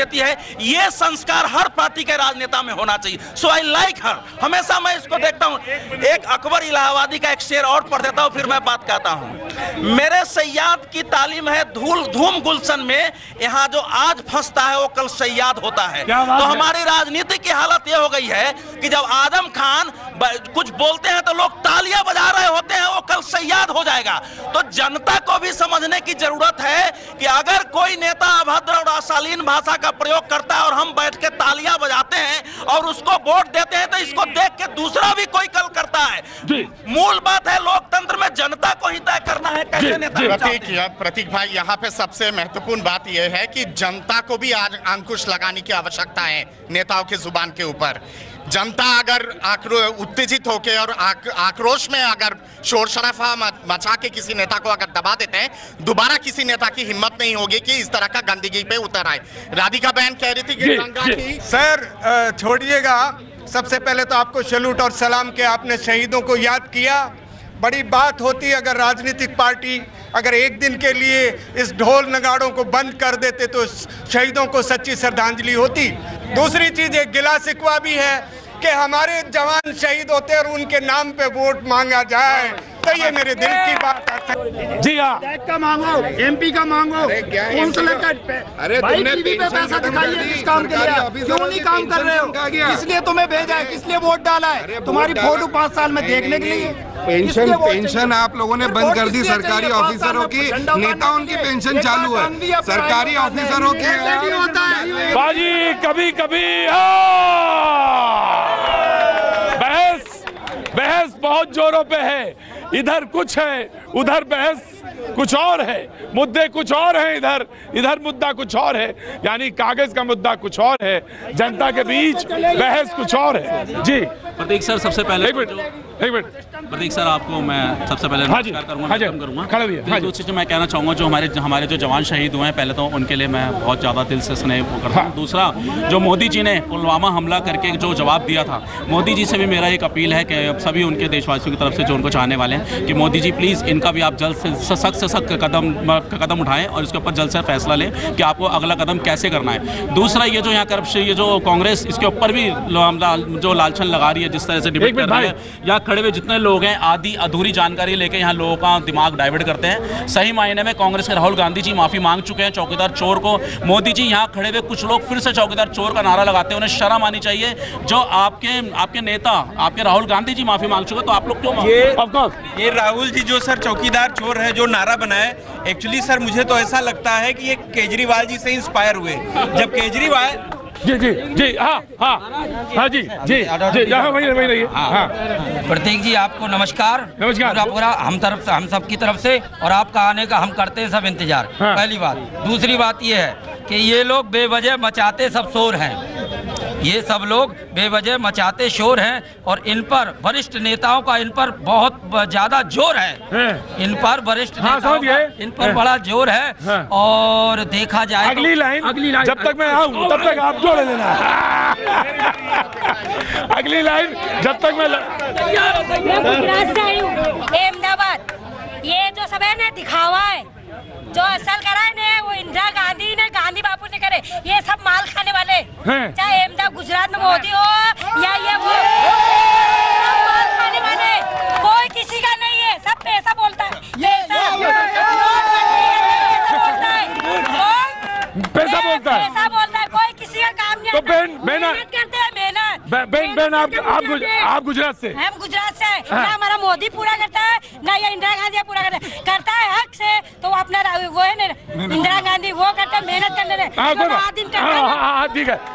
देती है। ये संस्कार हर पार्टी के राजनेता में होना चाहिए। सो आई लाइक हर, हमेशा मैं इसको देखता हूँ। एक अकबर इलाहाबादी का एक शेर और पढ़ देता हूँ, फिर मैं बात कहता हूँ। मेरे सैयाद की तालीम है धूल धूम गुलशन में, यहाँ जो आज फंसता है वो कल सैयाद होता है। तो हमारी राजनीति की हालत ये हो गई है कि जब आजम खान कुछ बोलते हैं तो लोग तालियां बजा रहे होते हैं, वो कल सैयाद हो जाएगा। तो जनता को भी समझने की जरूरत है कि अगर कोई नेता अभद्र और अशालीन भाषा का प्रयोग करता है और हम बैठ के तालियां बजाते हैं और उसको वोट देते हैं, तो इसको देख के दूसरा भी कोई कल करता है। मूल बात है लोकतंत्र में जनता को ही तय करना है कैसे नेता।
प्रतीक प्रतीक भाई, यहाँ पे सबसे महत्वपूर्ण बात यह है कि जनता को भी आज अंकुश लगाने की आवश्यकता है नेताओं की जुबान के ऊपर। जनता अगर उत्तेजित होकर और आक, आक्रोश में अगर शोर शराफा मचा के किसी नेता को अगर दबा देते हैं, दोबारा किसी नेता की हिम्मत नहीं होगी कि इस तरह का गंदगी पे उतर आए। राधिका बहन कह रही थी कि गंगा की
सर छोड़िएगा, सबसे पहले तो आपको सैल्यूट और सलाम के आपने शहीदों को याद किया। बड़ी बात होती है अगर राजनीतिक पार्टी अगर एक दिन के लिए इस ढोल नगाड़ों को बंद कर देते तो शहीदों को सच्ची श्रद्धांजलि होती। दूसरी चीज एक गिला शिकवा भी है कि हमारे जवान शहीद होते हैं और उनके नाम पे वोट मांगा जाए, तो ये मेरे दिल की बात है।
जी हाँ,
का मांगो, एमपी का मांगो, काउंसलर का
अरे
भाई टीवी पे पैसा दिखाइए किस काम के लिए, क्यों नहीं काम कर रहे हो, इसलिए तुम्हें भेजा है, किस लिए वोट डाला है, तुम्हारी फोटो पाँच साल में देखने के लिए।
पेंशन पेंशन आप लोगों ने बंद कर दी सरकारी ऑफिसरों की, नेताओं की पेंशन चालू है, सरकारी ऑफिसरों की
होता है
बाजी कभी कभी बहस बहस बहुत जोरों पे है, इधर कुछ है उधर बहस कुछ और है, मुद्दे कुछ और हैं, इधर इधर मुद्दा कुछ और है, यानी कागज का मुद्दा कुछ और है, जनता के बीच बहस कुछ और है। जी
प्रतीक सर, सबसे पहले
एक मिनट एक मिनट
प्रतीक सर, आपको मैं सबसे पहले नमस्कार करूंगा, वेलकम करूंगा।
खड़ा
दूसरी चीज मैं कहना चाहूँगा, जो हमारे हमारे जो जवान शहीद हुए हैं, पहले तो उनके लिए मैं बहुत ज़्यादा दिल से स्नेह करता हूँ। दूसरा, जो मोदी जी ने पुलवामा हमला करके जो जवाब दिया था, मोदी जी से भी मेरा एक अपील है कि सभी उनके देशवासियों की तरफ से जो उनको चाहने वाले हैं कि मोदी जी प्लीज़ इनका भी आप जल्द से सख्त से सख्त कदम कदम उठाएं और इसके ऊपर जल्द से फैसला लें कि आपको अगला कदम कैसे करना है। दूसरा, ये जो यहाँ करप्शन, ये जो कांग्रेस इसके ऊपर भी जो लालछन लगा रही है, जिस तरह से डिबेट कर रही है, या खड़े हुए जितने लोग हैं आधी अधूरी जानकारी लेके यहाँ लोगों का दिमाग डाइवर्ट करते हैं। सही मायने में कांग्रेस के राहुल गांधी जी माफी मांग चुके हैं चौकीदार चोर को। मोदी जी यहाँ खड़े हुए कुछ लोग फिर से चौकीदार चोर का नारा लगाते हैं, उन्हें शर्म आनी चाहिए। जो आपके आपके नेता आपके राहुल गांधी जी माफी मांग चुके, तो आप लोग क्यों?
ये ये राहुल जी जो सर चौकीदार चोर है जो नारा बनाए, एक्चुअली सर मुझे तो ऐसा लगता है कि ये केजरीवाल जी से इंस्पायर हुए। जब केजरीवाल
जी जी जी हाँ हाँ हाँ जी जी जी यहाँ वही वही रहिए। हाँ
प्रतीक जी, आपको नमस्कार
नमस्कार
पूरा पूरा हम तरफ से, हम सब की तरफ से, और आपका आने का हम करते हैं सब इंतजार। हाँ। पहली बात। दूसरी बात ये है कि ये लोग बेवजह मचाते सब शोर हैं, ये सब लोग बेवजह मचाते शोर हैं, और इन पर वरिष्ठ नेताओं का इन पर बहुत ज्यादा जोर है, इन पर वरिष्ठ
हाँ,
नेताओं का इन पर बड़ा जोर है। हाँ। और देखा जाए
अगली
तो,
लाइन अगली लाइन जब तक मैं आऊँ तब तक आप जोड़ लेना। अगली लाइन जब तक मैं
गुजरात से आई हूँ, अहमदाबाद। ये जो सब है ना दिखावा है, जो असल करा है ना वो इंदिरा गांधी ने, गांधी बापू ने करे, ये सब माल खाने वाले, चाहे अहमदाबाद गुजरात में मोदी हो या ये वो, सब माल खाने वाले, कोई किसी का नहीं है, सब पैसा बोलता है, पैसा बोलता है,
पैसा बोलता है,
पैसा बोलता है, कोई किसी का काम नहीं।
तो बहन बहन
करते हैं मेहनत,
बहन बहन आप आप आप गुजरात से,
हम गुजरात से, ना हमारा मोदी पूरा करता है ना ये इंदिरा गांधी पूरा करता है, करता है हक से, तो अपना वो है ना इंदिरा गांधी वो करता है, मेहनत करने रहे
ठीक है।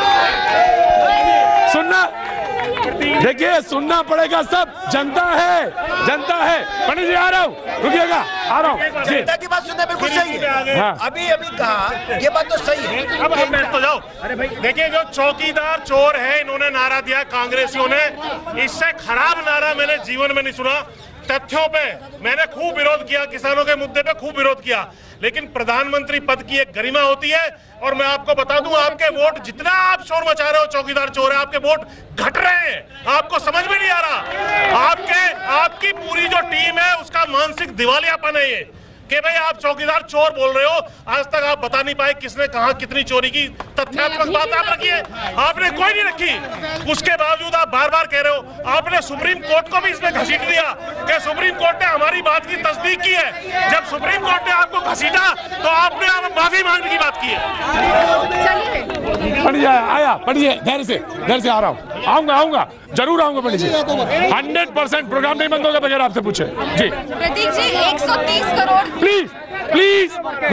सुनना, देखिए सुनना पड़ेगा सब, जनता है जनता है। पंडित जी आ रहा हूँ, रुकिएगा आ रहा हूँ।
जनता की बात सुनना बिल्कुल सही है। हाँ। अभी अभी कहा ये बात तो सही है।
अब आप बैठ तो जाओ। अरे भाई देखिए, जो चौकीदार चोर है, इन्होंने नारा दिया कांग्रेसियों ने, इससे खराब नारा मैंने जीवन में नहीं सुना। तथ्यों पे मैंने खूब विरोध किया, किसानों के मुद्दे पे खूब विरोध किया, लेकिन प्रधानमंत्री पद की एक गरिमा होती है। और मैं आपको बता दूं, आपके वोट जितना आप शोर मचा रहे हो चौकीदार चोर है, आपके वोट घट रहे हैं, आपको समझ में नहीं आ रहा। आपके आपकी पूरी जो टीम है उसका मानसिक दिवालियापन है ये। कि भाई आप चौकीदार चोर बोल रहे हो, आज तक आप बता नहीं पाए किसने कहां कितनी चोरी की। तथ्यात्मक बात आप रखिए, आपने कोई नहीं रखी। उसके बावजूद आप बार बार कह रहे हो, आपने सुप्रीम कोर्ट को भी इसमें घसीट दिया कि सुप्रीम कोर्ट ने हमारी बात की तस्दीक की है। जब सुप्रीम कोर्ट ने आपको घसीटा तो आपने आप माफी मांगने की बात की है।
पंडित जी आया, पंडित जी धैर्य से धैर्य से आ रहा हूँ, आऊंगा आऊंगा जरूर आऊंगा Pandit ji. Hundred percent programme नहीं बंद होगा बगैर आपसे पूछे जी।
प्रतीक जी एक सौ तीस करोड़
प्लीज प्लीज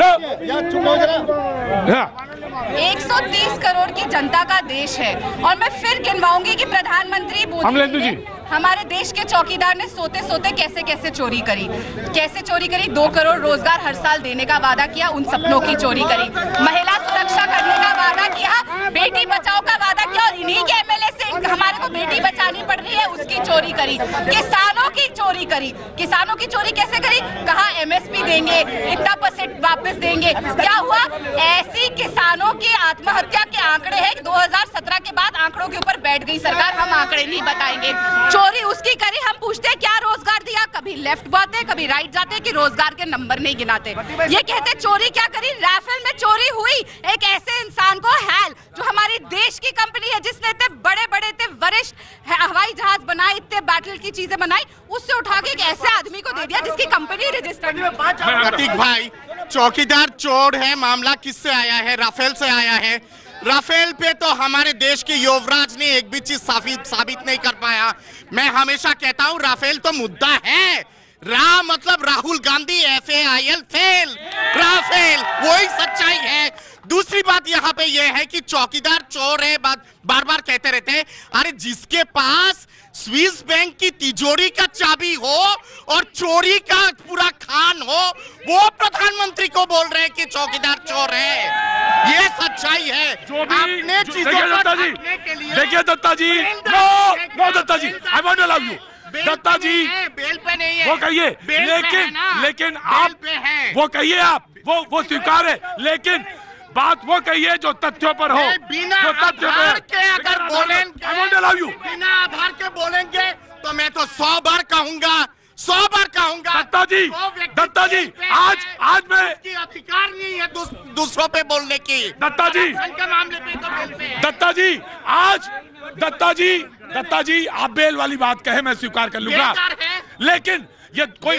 एक सौ तीस करोड़ की जनता का देश है और मैं फिर गिनवाऊंगी कि प्रधानमंत्री मोदी जी हमारे देश के चौकीदार ने सोते सोते कैसे कैसे चोरी करी, कैसे चोरी करी। दो करोड़ रोजगार हर साल देने का वादा किया, उन सपनों की चोरी करी। महिला सुरक्षा करने का वादा किया, बेटी बचाओ का वादा किया और इन्हीं के एमएलए से हमारे को बेटी बचानी पड़ रही है, उसकी चोरी करी। किसानों की चोरी करी, किसानों की चोरी कैसे करी? कहा एमएसपी देंगे, इतना परसेंट वापस देंगे। क्या हुआ? ऐसी किसानों की आत्महत्या के आंकड़े हैं दो हजार सत्रह के बाद आंकड़ों के ऊपर बैठ गई सरकार, हम आंकड़े नहीं बताएंगे। चोरी उसकी करी, हम पूछते हैं क्या रोजगार दिया? कभी लेफ्ट बाते कभी राइट जाते कि रोजगार के नंबर नहीं गिनाते। ये कहते चोरी क्या करी? राफेल में चोरी हुई। एक ऐसे इंसान को हैल जो हमारी देश की कंपनी है, जिसने इतने बड़े बड़े इतने वरिष्ठ हवाई जहाज बनाए, इतने बैटल की चीजें बनाई, उससे उठा के एक ऐसे आदमी को दे दिया जिसकी कंपनी रजिस्टर्ड में पांच।
प्रतीक भाई, चौकीदार चोर है, मामला किससे आया है? राफेल से आया है। राफेल पे तो हमारे देश के युवराज ने एक भी चीज साबित साबित नहीं कर पाया। मैं हमेशा कहता हूं राफेल तो मुद्दा है, रा मतलब Rahul Gandhi, F A I L fail, Rafale वही सच्चाई है। दूसरी बात यहाँ पे ये है कि चौकीदार चोर है, बात बार बार कहते रहते हैं। अरे जिसके पास स्विस बैंक की तिजोरी का चाबी हो और चोरी का पूरा खान हो, वो प्रधानमंत्री को बोल रहे हैं कि चौकीदार चोर है। ये सच्चाई है।
जो भी आपने चीजों को दत्ता जी, देखिए Datta ji, no no Datta ji, I want to love you Datta ji,
bail पे नहीं है,
वो कहिए, लेकिन लेकिन आप वो कहिए, आप वो वो स्वीकार है, लेकिन बात वो कहिए जो तथ्यों पर हो।
बिना आधार के अगर बोलेंगे, बिना आधार के बोलेंगे तो मैं तो सौ बार कहूंगा, सौ बार कहूंगा।
दत्ता जी, दत्ता जी, आज आज मैं
अधिकार नहीं है दूस, दूसरों पे बोलने की।
दत्ता जी
के मामले पे तो बेल पे है।
दत्ता जी आज दत्ता जी दत्ता जी आप बेल वाली बात कहे मैं स्वीकार कर लूंगा, लेकिन ये कोई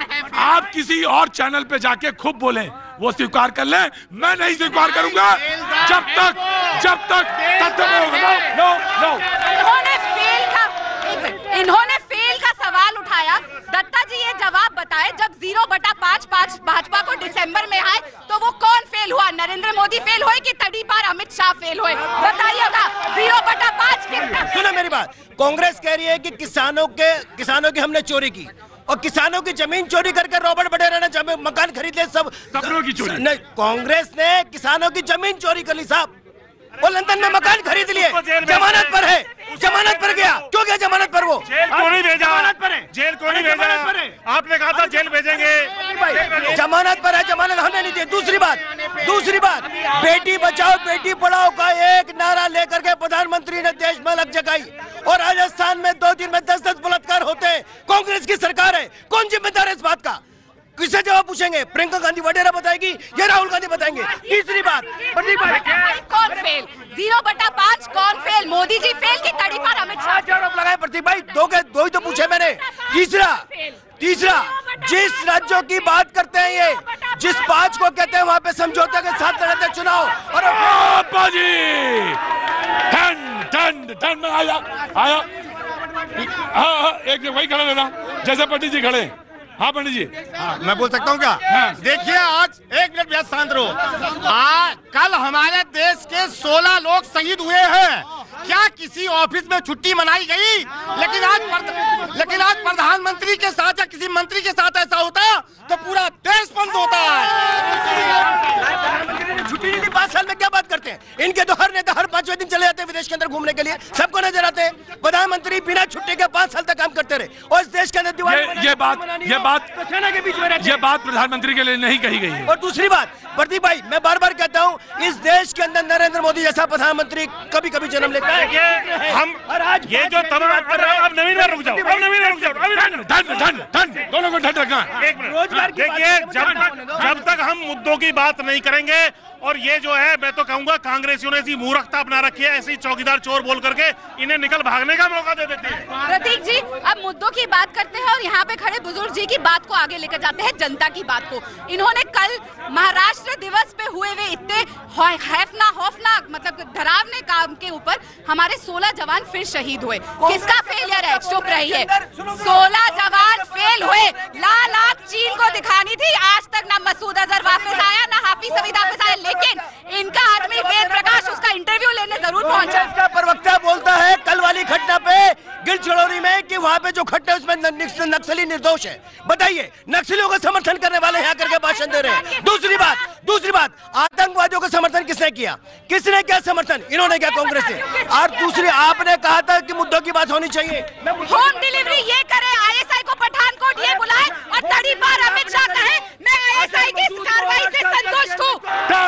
आप किसी और चैनल पे जाके खूब बोले, वो स्वीकार कर ले, मैं नहीं स्वीकार करूंगा जब तक जब तक तथ्य में होगा। नो नो
इन्होंने फेल का इन्होंने फेल का सवाल उठाया। दत्ता जी ये जवाब बताए, जब जीरो बटा पाँच पाँच भाजपा को दिसंबर में आए तो वो कौन फेल हुआ? नरेंद्र मोदी फेल हुए कि तड़ी पार अमित शाह फेल हुए? बताइएगा। जीरो बटा पाँच किसका?
सुनो मेरी बात, कांग्रेस कह रही है कि किसानों के किसानों की हमने चोरी की और किसानों की जमीन चोरी करके रॉबर्ट वडेरा ने मकान खरीद ले, सब
सबरों की चोरी।
नहीं, कांग्रेस ने किसानों की जमीन चोरी कर ली साहब, वो लंदन में मकान खरीद लिए, जमानत पर है, जमानत पर गया। क्यों गया जमानत पर? वो
जेल को नहीं भेजा, जेल को नहीं भेजा, आपने कहा था जेल भेजेंगे,
जमानत पर है, जमानत हमने नहीं दी। दूसरी बात दूसरी बात बेटी बचाओ बेटी पढ़ाओ का एक नारा लेकर के प्रधानमंत्री ने देश में अलग जगाई और राजस्थान में दो दिन में दस दस बलात्कार होते हैं। कांग्रेस की सरकार है, कौन जिम्मेदार है इस बात का? किससे जवाब पूछेंगे? प्रियंका गांधी वडेरा बताएगी या राहुल गांधी बताएंगे? तीसरी बात,
कौन फेल? जीरो बटा पाँच कौन फेल? मोदी जी फेल की तड़ी पर अमित शाह
आरोप लगाए। प्रतीक भाई दो के दो ही तो पूछे मैंने। तीसरा तीसरा जिस राज्यों की बात करते हैं, ये जिस पांच को कहते हैं वहां पे समझौते के साथ लड़ते चुनाव और
ठंड ठंड में आया आया हाँ हाँ एक वही खड़ा लेना जैसे पंडित जी खड़े। हाँ पंडित जी,
हाँ, मैं बोल सकता हूँ क्या? हाँ। देखिए आज एक मिनट भैया शांत रहो। आज कल हमारे देश के सोलह लोग शहीद हुए हैं। क्या किसी ऑफिस में छुट्टी मनाई गई? लेकिन आज लेकिन आज प्रधानमंत्री के साथ या किसी मंत्री के साथ ऐसा होता तो पूरा देश बंद होता है।
छुट्टी नहीं दी, पाँच साल में क्या बात करते हैं? इनके तो हर नेता हर पांचवें दिन चले जाते हैं विदेश के अंदर घूमने के लिए, सबको नजर आते हैं। प्रधानमंत्री बिना छुट्टी के पांच साल तक काम करते रहे और इस देश के अंदर दिवाली
ये, ये बात ये बात
तो सेना के बीच में रहते
ये बात प्रधानमंत्री के लिए नहीं कही गई है।
और दूसरी बात प्रदीप भाई, मैं बार बार कहता हूँ इस देश के अंदर नरेंद्र मोदी जैसा प्रधानमंत्री कभी कभी जन्म लेता है।
हम
और आज
ये जो तमाम कर रहे हैं, अब नवीन में रुक जाओ, अब नवीन में रुक जाओ,
ठंड ठंड ठंड दोनों को ठंड रखना।
एक मिनट देखिए, जब तक जब तक हम मुद्दों की बात नहीं करेंगे, और ये जो है मैं तो कहूंगा कांग्रेसियों ने ऐसी मूर्खता अपना रखी है, ऐसी चौकीदार चोर बोल करके इन्हें निकल भागने का मौका दे देते हैं।
प्रतीक जी, अब मुद्दों की बात करते हैं और यहाँ पे खड़े बुजुर्ग जी की बात को आगे लेकर जाते हैं, जनता की बात को। इन्होंने कल महाराष्ट्र दिवस पे हुए हुए इतने हैफना खौफनाक मतलब डरावने काम के ऊपर हमारे सोलह जवान फिर शहीद हुए। किसका फेलियर है? चुप रहिए। सोलह जवान फेल हुए। लाल आंख चीन को दिखानी थी, आज तक ना मसूद अजहर वापस आया, ना हाफिज सईद वापस आया, लेकिन इनका आदमी वेद प्रकाश उसका इंटरव्यू लेने जरूर पहुंचा।
इसका प्रवक्ता बोलता है कल वाली घटना पे गिलचड़ौरी में कि वहाँ पे जो घटना उसमें नक्सली निर्दोष है। बताइए, नक्सलियों का समर्थन करने वाले यहाँ करके भाषण दे रहे हैं। दूसरी बात दूसरी बात आतंकवादियों का समर्थन किसने किया? किसने क्या समर्थन? इन्होंने क्या? कांग्रेस ने। और दूसरी, आपने कहा था कि मुद्दों की बात होनी चाहिए।
होम डिलीवरी ये करे, आईएसआई को पठानकोट ये बुलाए और तड़ी पार अमित शाह कहे मैं आईएसआई की कार्रवाई से संतुष्ट हूँ।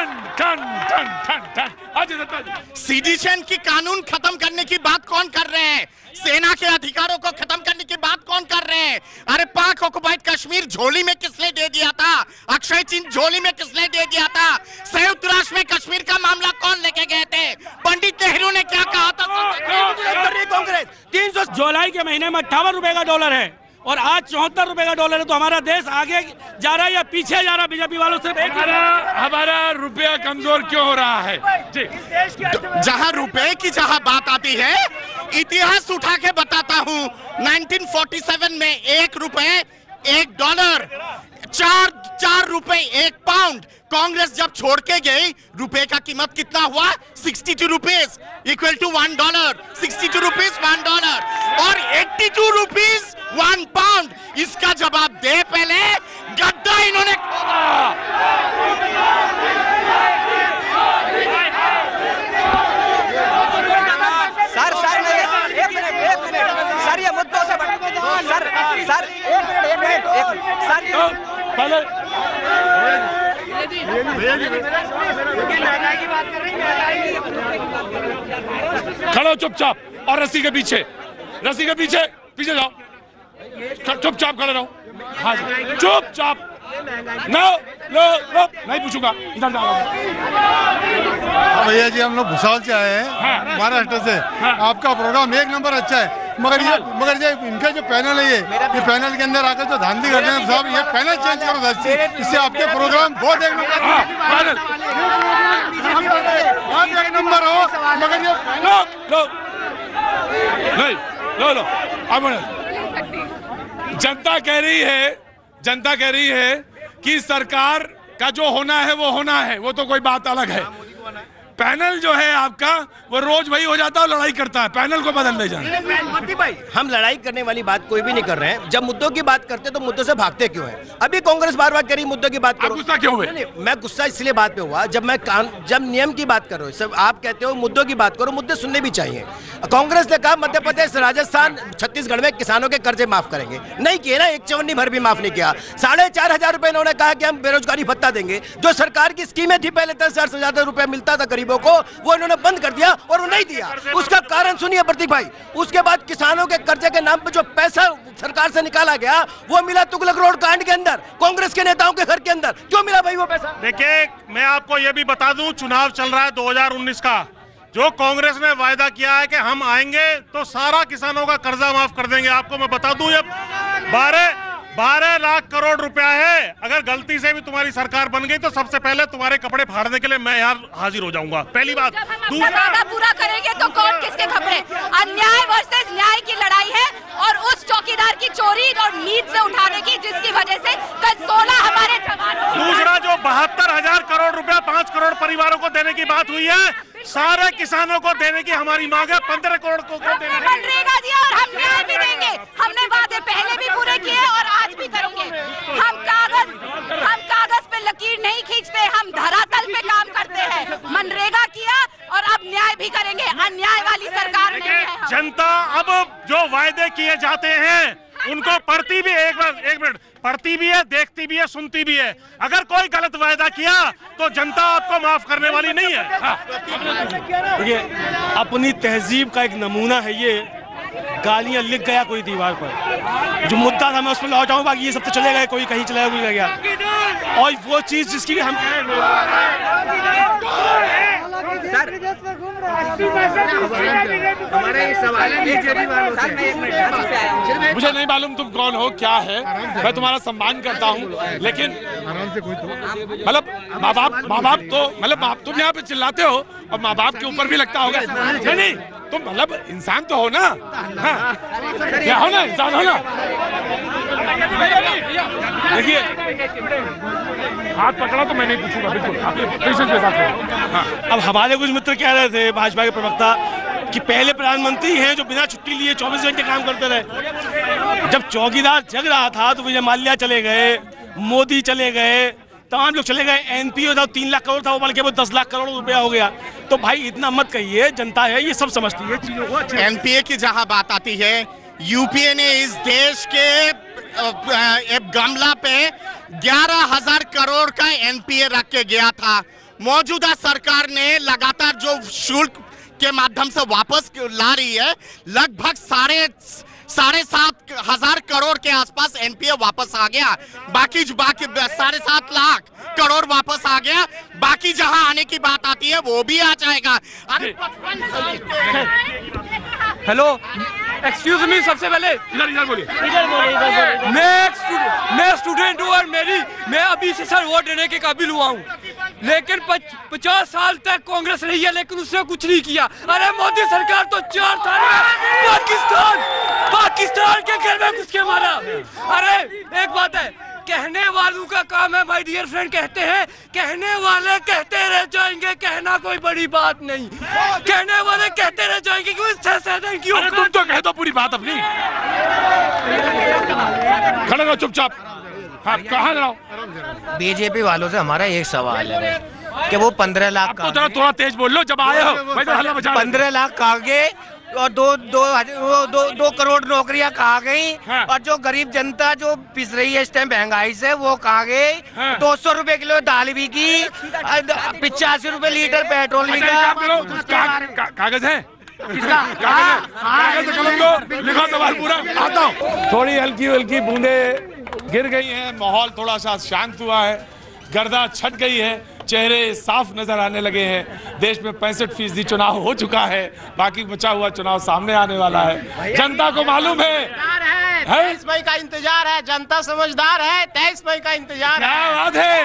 सिटीजन की कानून खत्म करने की बात कौन कर रहे हैं? सेना के अधिकारों को खत्म करने की बात कौन कर रहे हैं? अरे पाक ऑक्युपाइड कश्मीर झोली में किसने दे दिया था? अक्षय चिन्ह झोली में किसने दे दिया था? संयुक्त राष्ट्र में कश्मीर का मामला कौन लेके गए थे? पंडित नेहरू ने क्या कहा था?
कांग्रेस तीन सौ
जुलाई के महीने में अट्ठावन रुपए का डॉलर है और आज चौहत्तर रुपए का डॉलर है, तो हमारा देश आगे जा रहा है या पीछे जा रहा है? बीजेपी वालों से
हमारा हमारा रुपया कमजोर क्यों हो रहा है? जी,
जहां रुपए की जहां बात आती है, इतिहास उठा के बताता हूं। उन्नीस सौ सैंतालीस में एक रुपए एक डॉलर, चार चार रुपए एक पाउंड। कांग्रेस जब छोड़ के गई, रुपए का कीमत कितना हुआ? बासठ rupees equal to one dollar. बासठ रुपीस वन डॉलर और बयासी रुपीस वन पाउंड। इसका जवाब दे पहले। गद्दा इन्होंने
सर सर एक मिनट एक मिनट सर, ये मुद्दों से सर सर एक मिनट एक मिनट एक मिनट सर
पहले खड़ो चुपचाप और रस्सी के पीछे, रस्सी के पीछे पीछे जाओ, चुपचाप खड़े रहो। हाँ जी, चुपचाप। नो लो लो नहीं पूछूंगा, इधर जाओ।
हाँ भैया जी, हम लोग भुसावल से आए हैं, महाराष्ट्र से। आपका प्रोग्राम एक नंबर अच्छा है, मगर ये मगर ये इनका जो पैनल है, ये ये पैनल के अंदर आकर जो धांधली करते हैं साहब, ये पैनल चेंज करो सच्ची, इससे आपके प्रोग्राम बहुत एक नंबर आप एक नंबर हो, मगर ये
लो लो नहीं लो लो अब जनता कह रही है जनता कह रही है कि सरकार का जो होना है वो होना है, वो तो कोई बात अलग है। पैनल जो है आपका वो रोज वही हो जाता है, लड़ाई करता है, पैनल को बदल ले जाए।
भाई, हम लड़ाई करने वाली बात कोई भी नहीं कर रहे हैं। जब मुद्दों की बात करते तो मुद्दों से भागते क्यों हैं? अभी कांग्रेस बार बार करी मुद्दों की बात करो।
गुस्सा क्यों हुए?
नहीं, मैं गुस्सा इसलिए बात पे हुआ जब मैं कान जब नियम की बात करो, सब आप कहते हो मुद्दों की बात करो, मुद्दे सुनने भी चाहिए। कांग्रेस ने कहा मध्य प्रदेश, राजस्थान, छत्तीसगढ़ में किसानों के कर्जे माफ करेंगे, नहीं किए ना, एक चवन्नी भर भी माफ नहीं किया। साढ़े चार हजार रुपए इन्होंने कहा कि हम बेरोजगारी भत्ता देंगे, जो सरकार की स्कीमें थी पहले दस हजार से ज्यादा रुपया मिलता था गरीबों को, वो इन्होंने बंद कर दिया और वो नहीं दिया। उसका कारण सुनिए प्रतीक भाई, उसके बाद किसानों के कर्जे के नाम पे जो पैसा सरकार से निकाला गया वो मिला तुगलक रोड कांड के अंदर, कांग्रेस के नेताओं के घर के अंदर। क्यों मिला भाई वो पैसा?
देखिए, मैं आपको यह भी बता दूं, चुनाव चल रहा है दो हज़ार उन्नीस का, जो कांग्रेस ने वायदा किया है कि हम आएंगे तो सारा किसानों का कर्जा माफ कर देंगे। आपको मैं बता दूं, ये बारह बारह लाख करोड़ रुपया है। अगर गलती से भी तुम्हारी सरकार बन गई तो सबसे पहले तुम्हारे कपड़े फाड़ने के लिए मैं यहाँ हाजिर हो जाऊंगा, पहली बात।
दूसरा, पूरा करेंगे तो कौन किसके कपड़े? अन्याय वर्सेस न्याय की लड़ाई है और उस चौकीदार की चोरी और नींद से उठाने की, जिसकी वजह से कल सोलह हमारे जवानों।
दूसरा, जो बहत्तर हजार करोड़ रुपया पांच करोड़ परिवारों को देने की बात हुई है, सारे किसानों को देने की हमारी मांग है। पंद्रह करोड़ को देने
मनरेगा जी, और हम न्याय भी देंगे। हमने वादे पहले भी पूरे किए और आज भी करेंगे। हम कागज हम कागज पे लकीर नहीं खींचते, हम धरातल पे काम करते हैं। मनरेगा किया और अब न्याय भी करेंगे।
वादे किए जाते हैं उनको पढ़ती भी, एक बार एक मिनट, पढ़ती भी है, देखती भी है, सुनती भी है। अगर कोई गलत वायदा किया तो जनता आपको माफ करने वाली नहीं है।
देखिए, अपनी तहजीब का एक नमूना है ये, गालियां लिख गया कोई दीवार पर, जो मुद्दा था मैं उसमें लौट आऊँ, बाकी ये सब तो चले गए, कोई कहीं चला कोई गया। और वो चीज जिसकी हम
मुझे नहीं मालूम तुम कौन हो, क्या है, मैं तुम्हारा सम्मान करता हूँ, लेकिन मतलब माँ बाप माँ बाप तो मतलब तुम यहाँ पे चिल्लाते हो और माँ बाप के ऊपर भी लगता होगा। नहीं नहीं, तुम मतलब इंसान तो हो ना, हाँ, क्या हो ना, इंसान हो ना। देखिए, हाथ पकड़ा तो मैं नहीं पूछूंगा, बिल्कुल पेशेंस के साथ। हाँ।
अब हमारे कुछ मित्र कह रहे थे, भाजपा के प्रवक्ता, कि पहले प्रधानमंत्री हैं जो बिना छुट्टी लिए चौबीस घंटे काम करते रहे। जब चौकीदार जग रहा था तो विजय माल्या चले गए, मोदी चले गए, तमाम लोग चले गए। एनपीओ था तीन लाख करोड़ था, वो बढ़ के वो दस लाख करोड़ रुपया हो गया। तो भाई इतना मत कहिए, जनता है ये सब समझती है चीजों को।
एनपीए की जहां बात आती है, यूपीए ने इस देश के एक गमला पे ग्यारह हजार करोड़ का एनपीए रख के गया था। मौजूदा सरकार ने लगातार जो शुल्क के माध्यम से वापस ला रही है, लगभग साढ़े साढ़े सात हजार करोड़ के आसपास एनपीए वापस आ गया। बाकी बाकी साढ़े सात लाख करोड़ वापस आ गया। बाकी जहां आने की बात आती है वो भी आ जाएगा। अरे पचपन साल के
हेलो, एक्सक्यूज मी, सबसे पहले
इधर इधर बोलिए।
मैं मैं स्टूडेंट हूँ और मेरी मैं अभी से सर वोट देने के काबिल हुआ हूँ, लेकिन पचास साल तक कांग्रेस रही है लेकिन उसने कुछ नहीं किया। अरे मोदी सरकार तो चार साल में पाकिस्तान पाकिस्तान के घर में घुस के मारा। अरे एक बात है, कहने वालों का काम है, माय डियर फ्रेंड, कहते हैं कहने वाले कहते रह जाएंगे, कहना कोई बड़ी बात नहीं। कहने वाले कहते रह जाएंगे, क्यों क्यों
अरे तुम तो कह दो पूरी बात अपनी। खड़े रहो चुपचाप। हाँ, कहाँ रहो।
बीजेपी वालों से हमारा एक सवाल है कि वो पंद्रह लाख
का थोड़ा थोड़ा तेज बोल लो, जब आए हो
पंद्रह लाख का आगे और दो दो दो दो, दो करोड़ नौकरियां कहाँ गई। हाँ। और जो गरीब जनता जो पिस रही है इस टाइम महंगाई से, वो कहाँ गई। हाँ। दो सौ रुपए किलो दाल भी की, पिचासी रुपए लीटर पेट्रोल भी का।
कागज है किसका? कागज से कलम लो, लिखो सवाल पूरा। आता हूँ। थोड़ी हल्की हल्की बूंदे गिर गई हैं, माहौल थोड़ा सा शांत हुआ है, गर्दा छट गई है, चेहरे साफ नजर आने लगे हैं। देश में पैंसठ फीसदी चुनाव हो चुका है, बाकी बचा हुआ चुनाव सामने आने वाला है। जनता को मालूम है,
तेईस मई का इंतजार है, जनता समझदार है, तेईस मई का इंतजार
क्या बात है।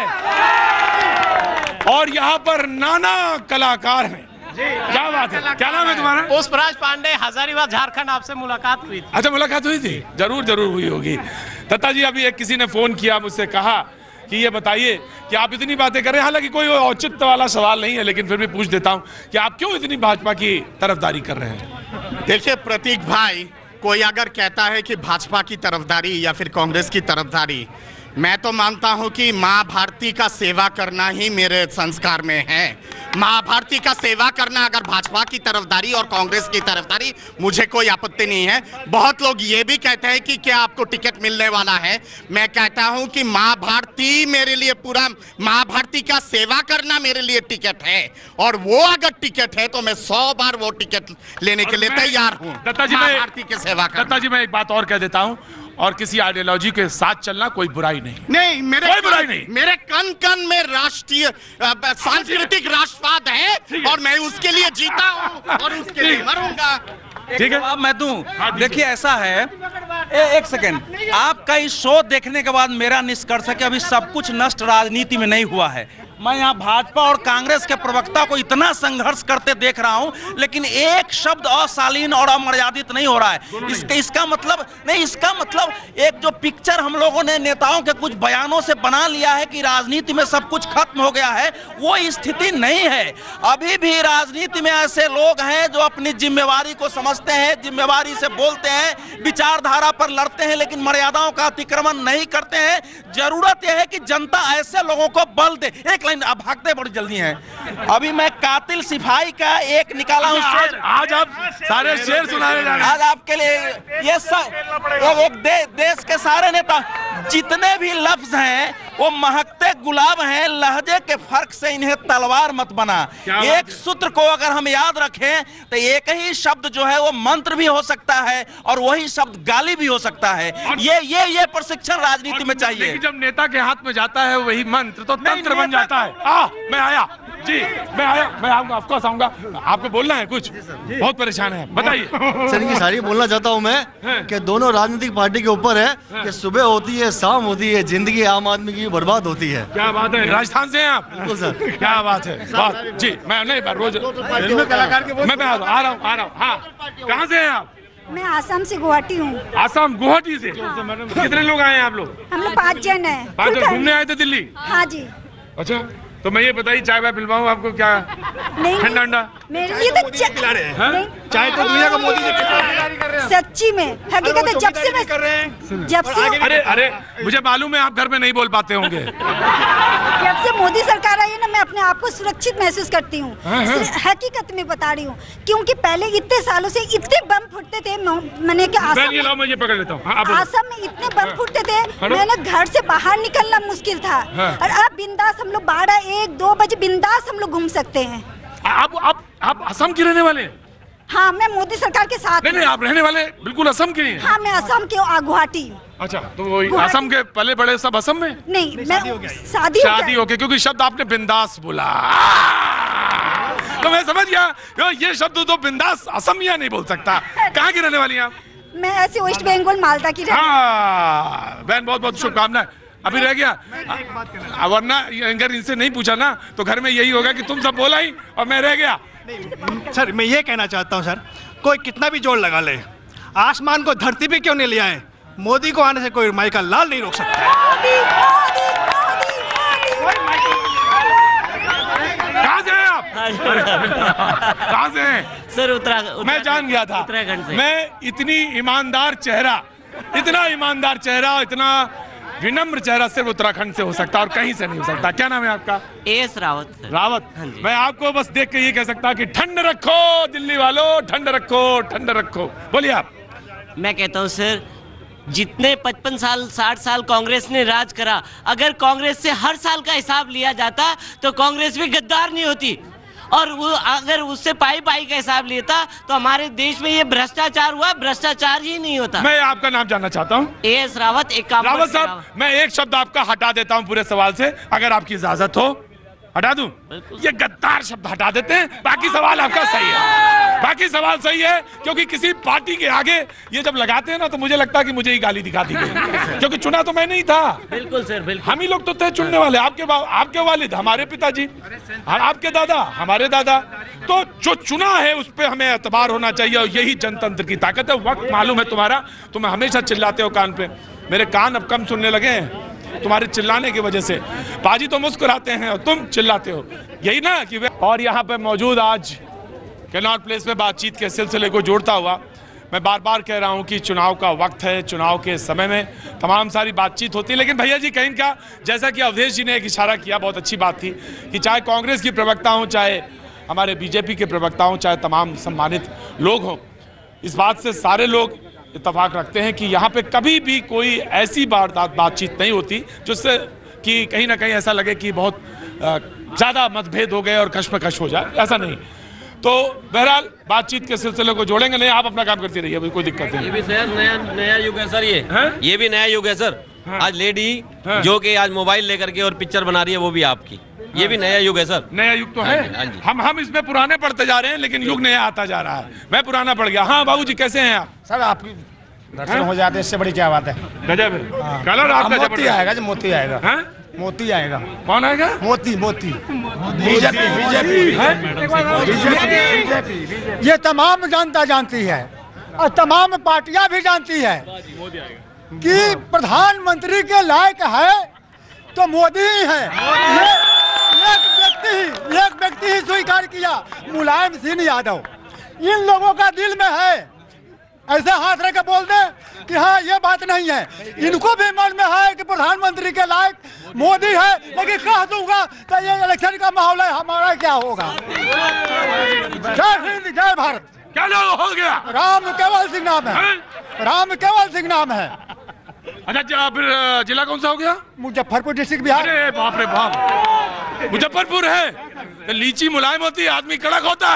और यहाँ पर नाना कलाकार हैं। क्या बात है, क्या नाम है तुम्हारा?
पुष्पराज पांडे, हजारीबाग झारखंड। आपसे मुलाकात हुई थी?
अच्छा, मुलाकात हुई थी, जरूर जरूर हुई होगी। दत्ता जी, अभी एक किसी ने फोन किया, मुझसे कहा कि ये बताइए कि आप इतनी बातें कर रहे हैं, हालांकि कोई औचित्य वाला सवाल नहीं है, लेकिन फिर भी पूछ देता हूं कि आप क्यों इतनी भाजपा की तरफदारी कर रहे हैं?
देखिए प्रतीक भाई, कोई अगर कहता है कि भाजपा की तरफदारी या फिर कांग्रेस की तरफदारी, मैं तो मानता हूं कि माँ भारती का सेवा करना ही मेरे संस्कार में है। माँ भारती का सेवा करना, अगर भाजपा की तरफदारी और कांग्रेस की तरफदारी, मुझे कोई आपत्ति नहीं है। बहुत लोग ये भी कहते हैं कि क्या आपको टिकट मिलने वाला है। मैं कहता हूं कि माँ भारती मेरे लिए पूरा, माँ भारती का सेवा करना मेरे लिए टिकट है, और वो अगर टिकट है तो मैं सौ बार वो टिकट लेने के लिए तैयार हूँ।
दत्ता जी,
माँ भारती की सेवा करना।
दत्ता जी, मैं एक बात और कह देता हूँ, और किसी आइडियोलॉजी के साथ चलना कोई बुराई नहीं।
नहीं, मेरे
कोई बुराई नहीं।
मेरे कन कन में राष्ट्रीय सांस्कृतिक राष्ट्रवाद है, और मैं उसके लिए जीता हूँ और उसके लिए मरूंगा।
ठीक है, अब मैं दूं। देखिए ऐसा है, ए, एक सेकेंड, आपका इस शो देखने के बाद मेरा निष्कर्ष है कि अभी सब कुछ नष्ट राजनीति में नहीं हुआ है। मैं यहाँ भाजपा और कांग्रेस के प्रवक्ता को इतना संघर्ष करते देख रहा हूँ, लेकिन एक शब्द अशालीन और अमर्यादित नहीं हो रहा है। इसका इसका मतलब नहीं, इसका मतलब एक जो पिक्चर हम लोगों ने नेताओं के कुछ बयानों से बना लिया है कि राजनीति में सब कुछ खत्म हो गया है, वो स्थिति नहीं है। अभी भी राजनीति में ऐसे लोग हैं जो अपनी जिम्मेवारी को समझते हैं, जिम्मेवारी से बोलते हैं, विचारधारा पर लड़ते हैं, लेकिन मर्यादाओं का अतिक्रमण नहीं करते हैं। जरूरत यह है कि जनता ऐसे लोगों को बल दे। एक लाइन आप भागते बड़ी जल्दी हैं। अभी मैं कातिल सिपाही का एक निकाला हूँ
आज, आज आप सारे शेर सुनाने जा रहे हैं।
आज आपके लिए ये सब एक, एक दे, देश के सारे नेता जितने भी लफ्ज हैं वो महकते गुलाब हैं, लहजे के फर्क से इन्हें तलवार मत बना। एक सूत्र को अगर हम याद रखें तो एक ही शब्द जो है वो मंत्र भी हो सकता है और वही शब्द गाली भी हो सकता है। ये ये ये प्रशिक्षण राजनीति में चाहिए।
लेकिन जब नेता के हाथ में जाता है वही मंत्र तो तंत्र बन जाता है। आ, मैं आया जी, मैं आया, मैं आऊंगा, ऑफ कोर्स आऊंगा। आपको बोलना है कुछ? बहुत परेशान है, बताइए।
सर ये सारी बोलना चाहता हूँ मैं कि दोनों राजनीतिक पार्टी के ऊपर है कि सुबह होती है, शाम होती है, जिंदगी आम आदमी की बर्बाद होती है।
क्या बात है, राजस्थान से हैं आप?
बिल्कुल सर।
क्या बात है, बात जी। मैं नहीं रोज
कलाकार के
मैं आ रहा हूँ आ रहा हूँ हाँ, कहाँ से हैं आप?
मैं आसाम से गुवाहाटी हूँ।
आसाम गुवाहाटी से? कितने लोग आए हैं आप लोग?
हम लोग पाँच जन हैं।
पाँच जन घूमने आए थे दिल्ली?
हाँ जी।
अच्छा, तो मैं ये बताइए चाय वाय पिलवाऊँ आपको? क्या ठंडा ठंडा?
मेरे लिए तो पिला रहे हैं
चाय तो दुनिया का मोदी जी
सच्ची में हकीकत है। जब से मैं जब से
अरे अरे मुझे मालूम है आप घर में नहीं बोल पाते होंगे।
जब से मोदी सरकार आई है ना, मैं अपने आप को सुरक्षित महसूस करती हूँ। हकीकत में बता रही हूँ, क्योंकि पहले इतने सालों से इतने बम फुटते थे। मैंने क्या
आसाम मैं ये पकड़ लेता हूँ।
आसाम में इतने बम फुटते थे, मैंने घर से बाहर निकलना मुश्किल था। और अब बिंदास हम लोग बारह एक दो बजे बिंदास हम लोग घूम सकते हैं।
आप आप आप असम के रहने वाले हैं?
हाँ, मैं मोदी सरकार के साथ।
नहीं नहीं, आप रहने वाले बिल्कुल असम के हैं?
हाँ, मैं असम के गुवाहाटी।
अच्छा, तो वो असम के पले बड़े सब असम में?
नहीं, मैं शादी
शादी हो गई, क्योंकि शब्द आपने बिंदास बोला तो मैं समझ गया ये शब्द तो बिंदास असमिया नहीं बोल सकता। कहाँ की रहने वाली हैं आप?
मैं ऐसे वेस्ट बंगाल मालदा की।
हाँ बहन, बहुत बहुत शुभकामनाएं। अभी रह गया, वरना अगर इनसे नहीं पूछा ना तो घर में यही होगा कि तुम सब बोला ही और मैं रह गया।
सर मैं ये कहना चाहता हूँ सर, कोई कितना भी जोर लगा ले, आसमान को धरती पे क्यों नहीं ले आए, मोदी को आने से कोई माई का लाल नहीं रोक सकता।
कहाँ से हैं आप? कहाँ से हैं?
सर उत्तराखंड।
मैं जान गया था
उत्तराखंड से।
मैं इतनी ईमानदार चेहरा, इतना ईमानदार चेहरा, इतना विनम्र चेहरा सिर्फ उत्तराखंड से हो सकता और कहीं से नहीं हो सकता। क्या नाम है आपका?
S Rawat sir.
रावत। मैं आपको बस देख के ये कह सकता कि ठंड रखो दिल्ली वालों, ठंड रखो, ठंड रखो। बोलिए आप।
मैं कहता हूँ सर, जितने पचपन साल साठ साल कांग्रेस ने राज करा, अगर कांग्रेस से हर साल का हिसाब लिया जाता तो कांग्रेस भी गद्दार नहीं होती। और वो अगर उससे पाई पाई का हिसाब लेता तो हमारे देश में ये भ्रष्टाचार हुआ, भ्रष्टाचार ही नहीं होता।
मैं आपका नाम जानना चाहता हूँ।
एस रावत। एक काम
रावत साहब, मैं एक शब्द आपका हटा देता हूँ पूरे सवाल से, अगर आपकी इजाजत हो। हटा दूं? ये गद्दार शब्द हटा देते हैं, बाकी सवाल आपका सही है। बाकी सवाल सही है, क्योंकि किसी पार्टी के आगे ये जब लगाते हैं ना तो मुझे लगता है कि मुझे ही गाली दिखा दी गई, क्योंकि चुना तो मैं नहीं था।
बिल्कुल सर, बिल्कुल।
हम ही लोग तो थे चुनने वाले। आपके आपके वालिद हमारे पिताजी, आपके दादा हमारे दादा। तो जो चुना है उस पर हमें एतबार होना चाहिए और यही जनतंत्र की ताकत है। वक्त मालूम है तुम्हारा, तुम हमेशा चिल्लाते हो कान पे, मेरे कान अब कम सुनने लगे हैं तुम्हारे चिल्लाने की वजह से। पाजी तो मुस्कुराते हैं और तुम चिल्लाते हो, यही ना कि वे। और यहाँ पे मौजूद आज कैनॉट प्लेस में बातचीत के सिलसिले को जोड़ता हुआ मैं बार बार कह रहा हूँ कि चुनाव का वक्त है, चुनाव के समय में तमाम सारी बातचीत होती है। लेकिन भैया जी कहीं क्या, जैसा कि अवधेश जी ने एक इशारा किया, बहुत अच्छी बात थी कि चाहे कांग्रेस की प्रवक्ता हों, चाहे हमारे बीजेपी के प्रवक्ता हों, चाहे तमाम सम्मानित लोग हों, इस बात से सारे लोग इत्तेफाक रखते हैं कि यहाँ पे कभी भी कोई ऐसी वारदात बातचीत नहीं होती जिससे कि कहीं ना कहीं ऐसा लगे कि बहुत ज़्यादा मतभेद हो गए और कश्मकश हो जाए, ऐसा नहीं। तो बहरहाल बातचीत के सिलसिले को जोड़ेंगे नहीं, आप अपना काम करती रहिए, भाई कोई दिक्कत नहीं।
ये भी सर नया नया युग है सर, ये है? ये भी नया युग है सर। हाँ। आज लेडी हाँ। जो कि आज मोबाइल लेकर के और पिक्चर बना रही है, वो भी आपकी। हाँ। ये भी नया युग है सर।
नया युग तो है। हाँ जी। हम हम इसमें पुराने पढ़ते जा रहे हैं, लेकिन युग नया आता जा रहा है। मैं पुराना पढ़ गया। हाँ बाबू जी कैसे हैं आप?
सर आपकी दर्शन हो जाते, इससे बड़ी क्या बात है।
गजब है। कलर आपका
मोती आएगा जी, मोती आएगा। हाँ? मोती आएगा।
कौन आएगा?
मोती मोती बीजेपी बीजेपी बीजेपी ये तमाम जनता जानती है और तमाम पार्टियां भी जानती है कि प्रधानमंत्री के लायक है तो मोदी ही है। ये एक व्यक्ति ही एक व्यक्ति ही स्वीकार किया, मुलायम सिंह यादव। इन लोगों का दिल में है ऐसे हाथ रख के बोल दे कि हाँ ये बात नहीं है। इनको भी मन में है कि प्रधानमंत्री के लायक मोदी है, लेकिन कह दूंगा तो ये इलेक्शन का माहौल है, हमारा क्या होगा। जय हिंद, जय भारत।
क्या नाम हो गया?
राम केवल सिंह नाम है, राम केवल सिंह नाम है।
अच्छा, फिर जिला कौन सा हो गया?
मुजफ्फरपुर डिस्ट्रिक्ट, बिहार।
अरे बाप रे बाप, मुजफ्फरपुर है। लीची मुलायम होती है, आदमी कड़क होता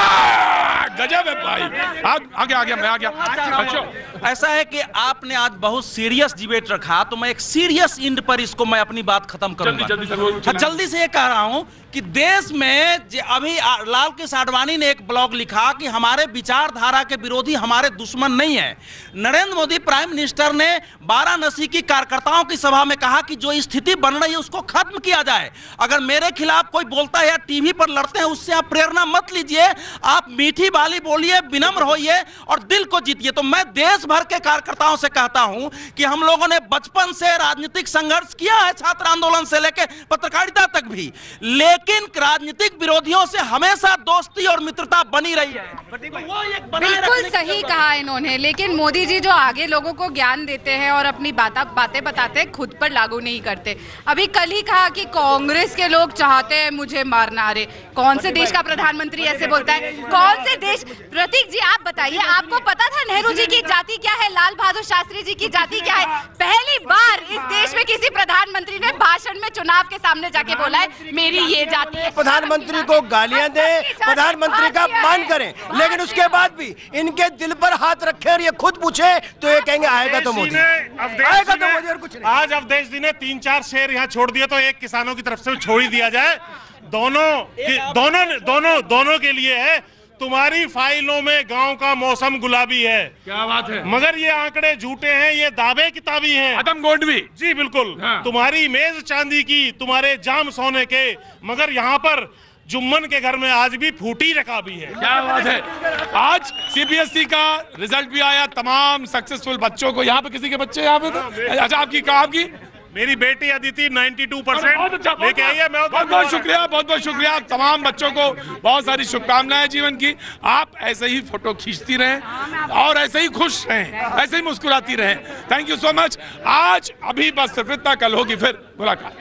है। गजब है भाई। आग, आगे आ गया, मैं आ गया। अच्छा,
ऐसा है कि आपने आज बहुत सीरियस डिबेट रखा, तो मैं एक सीरियस इंड पर इसको मैं अपनी बात खत्म करूंगा।
जल्दी जल्दी,
हाँ, जल्दी से ये कह रहा हूं कि देश में अभी लाल कृष्ण आडवाणी ने एक ब्लॉग लिखा कि हमारे विचारधारा के विरोधी हमारे दुश्मन नहीं है। नरेंद्र मोदी प्राइम मिनिस्टर ने वाराणसी की कार्यकर्ताओं की सभा में कहा कि जो स्थिति बन रही है उसको खत्म किया जाए। अगर मेरे खिलाफ कोई बोलता है या टीवी पर लड़ते हैं, उससे आप प्रेरणा मत लीजिए, आप मीठी बाली बोलिए, विनम्र होइए और दिल को जीतिए। तो मैं देश भर के कार्यकर्ताओं से कहता हूं कि हम लोगों ने बचपन से राजनीतिक संघर्ष किया है, छात्र आंदोलन से लेकर पत्रकारिता तक भी, लेकिन राजनीतिक विरोधियों से हमेशा दोस्ती और मित्रता बनी रही है। वो एक
बिल्कुल सही कहा इन्होंने, लेकिन मोदी जी जो आगे लोगों को ज्ञान देते हैं और अपनी बातें बताते हैं, खुद पर लागू नहीं करते। अभी कल ही कहा कि कांग्रेस के लोग चाहते हैं मुझे मारना। अरे कौन से देश का प्रधानमंत्री ऐसे बोलता है? कौन से देश? प्रतीक जी आप बताइए, आपको पता था नेहरू जी की जाति क्या है, लाल बहादुर शास्त्री जी की जाति क्या है? पहली बार इस देश में किसी प्रधानमंत्री ने भाषण में चुनाव के सामने जाके बोला है मेरी ये जाति है।
प्रधानमंत्री को गालियां दें, प्रधानमंत्री का अपमान करें, लेकिन उसके बाद भी इनके दिल पर हाथ रखें और ये खुद पूछे तो ये कहेंगे आएगा तो मोदी, आएगा तो मोदी और कुछ नहीं।
आज अवधेश जी ने तीन चार शेर यहाँ छोड़ दिए, तो एक किसानों की तरफ से छोड़ ही दिया जाए। दोनों दोनों दोनों दोनों के लिए है। तुम्हारी फाइलों में गांव का मौसम गुलाबी है।
क्या बात है?
मगर ये आंकड़े झूठे हैं, ये दावे किताबी हैं।
आदम गोंडवी
जी बिल्कुल। हाँ। तुम्हारी मेज चांदी की, तुम्हारे जाम सोने के, मगर यहाँ पर जुम्मन के घर में आज भी फूटी रकाबी है।
क्या बात है? आज सीबीएसई का रिजल्ट भी आया, तमाम सक्सेसफुल बच्चों को। यहाँ पे किसी के बच्चे यहाँ पे थे? अच्छा, आपकी कहा आपकी
मेरी बेटी अदिति बानवे परसेंट लेके आई है। मैं
बहुत बहुत शुक्रिया, बहुत बहुत शुक्रिया। तमाम बच्चों को बहुत सारी शुभकामनाएं जीवन की। आप ऐसे ही फोटो खींचती रहें और ऐसे ही खुश रहें, ऐसे ही मुस्कुराती रहें। Thank you so much. आज अभी बस सिर्फ इतना, कल होगी फिर मुलाकात।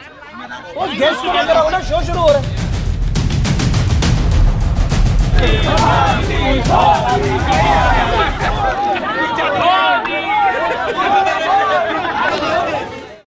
शो शुरू हो रहा है।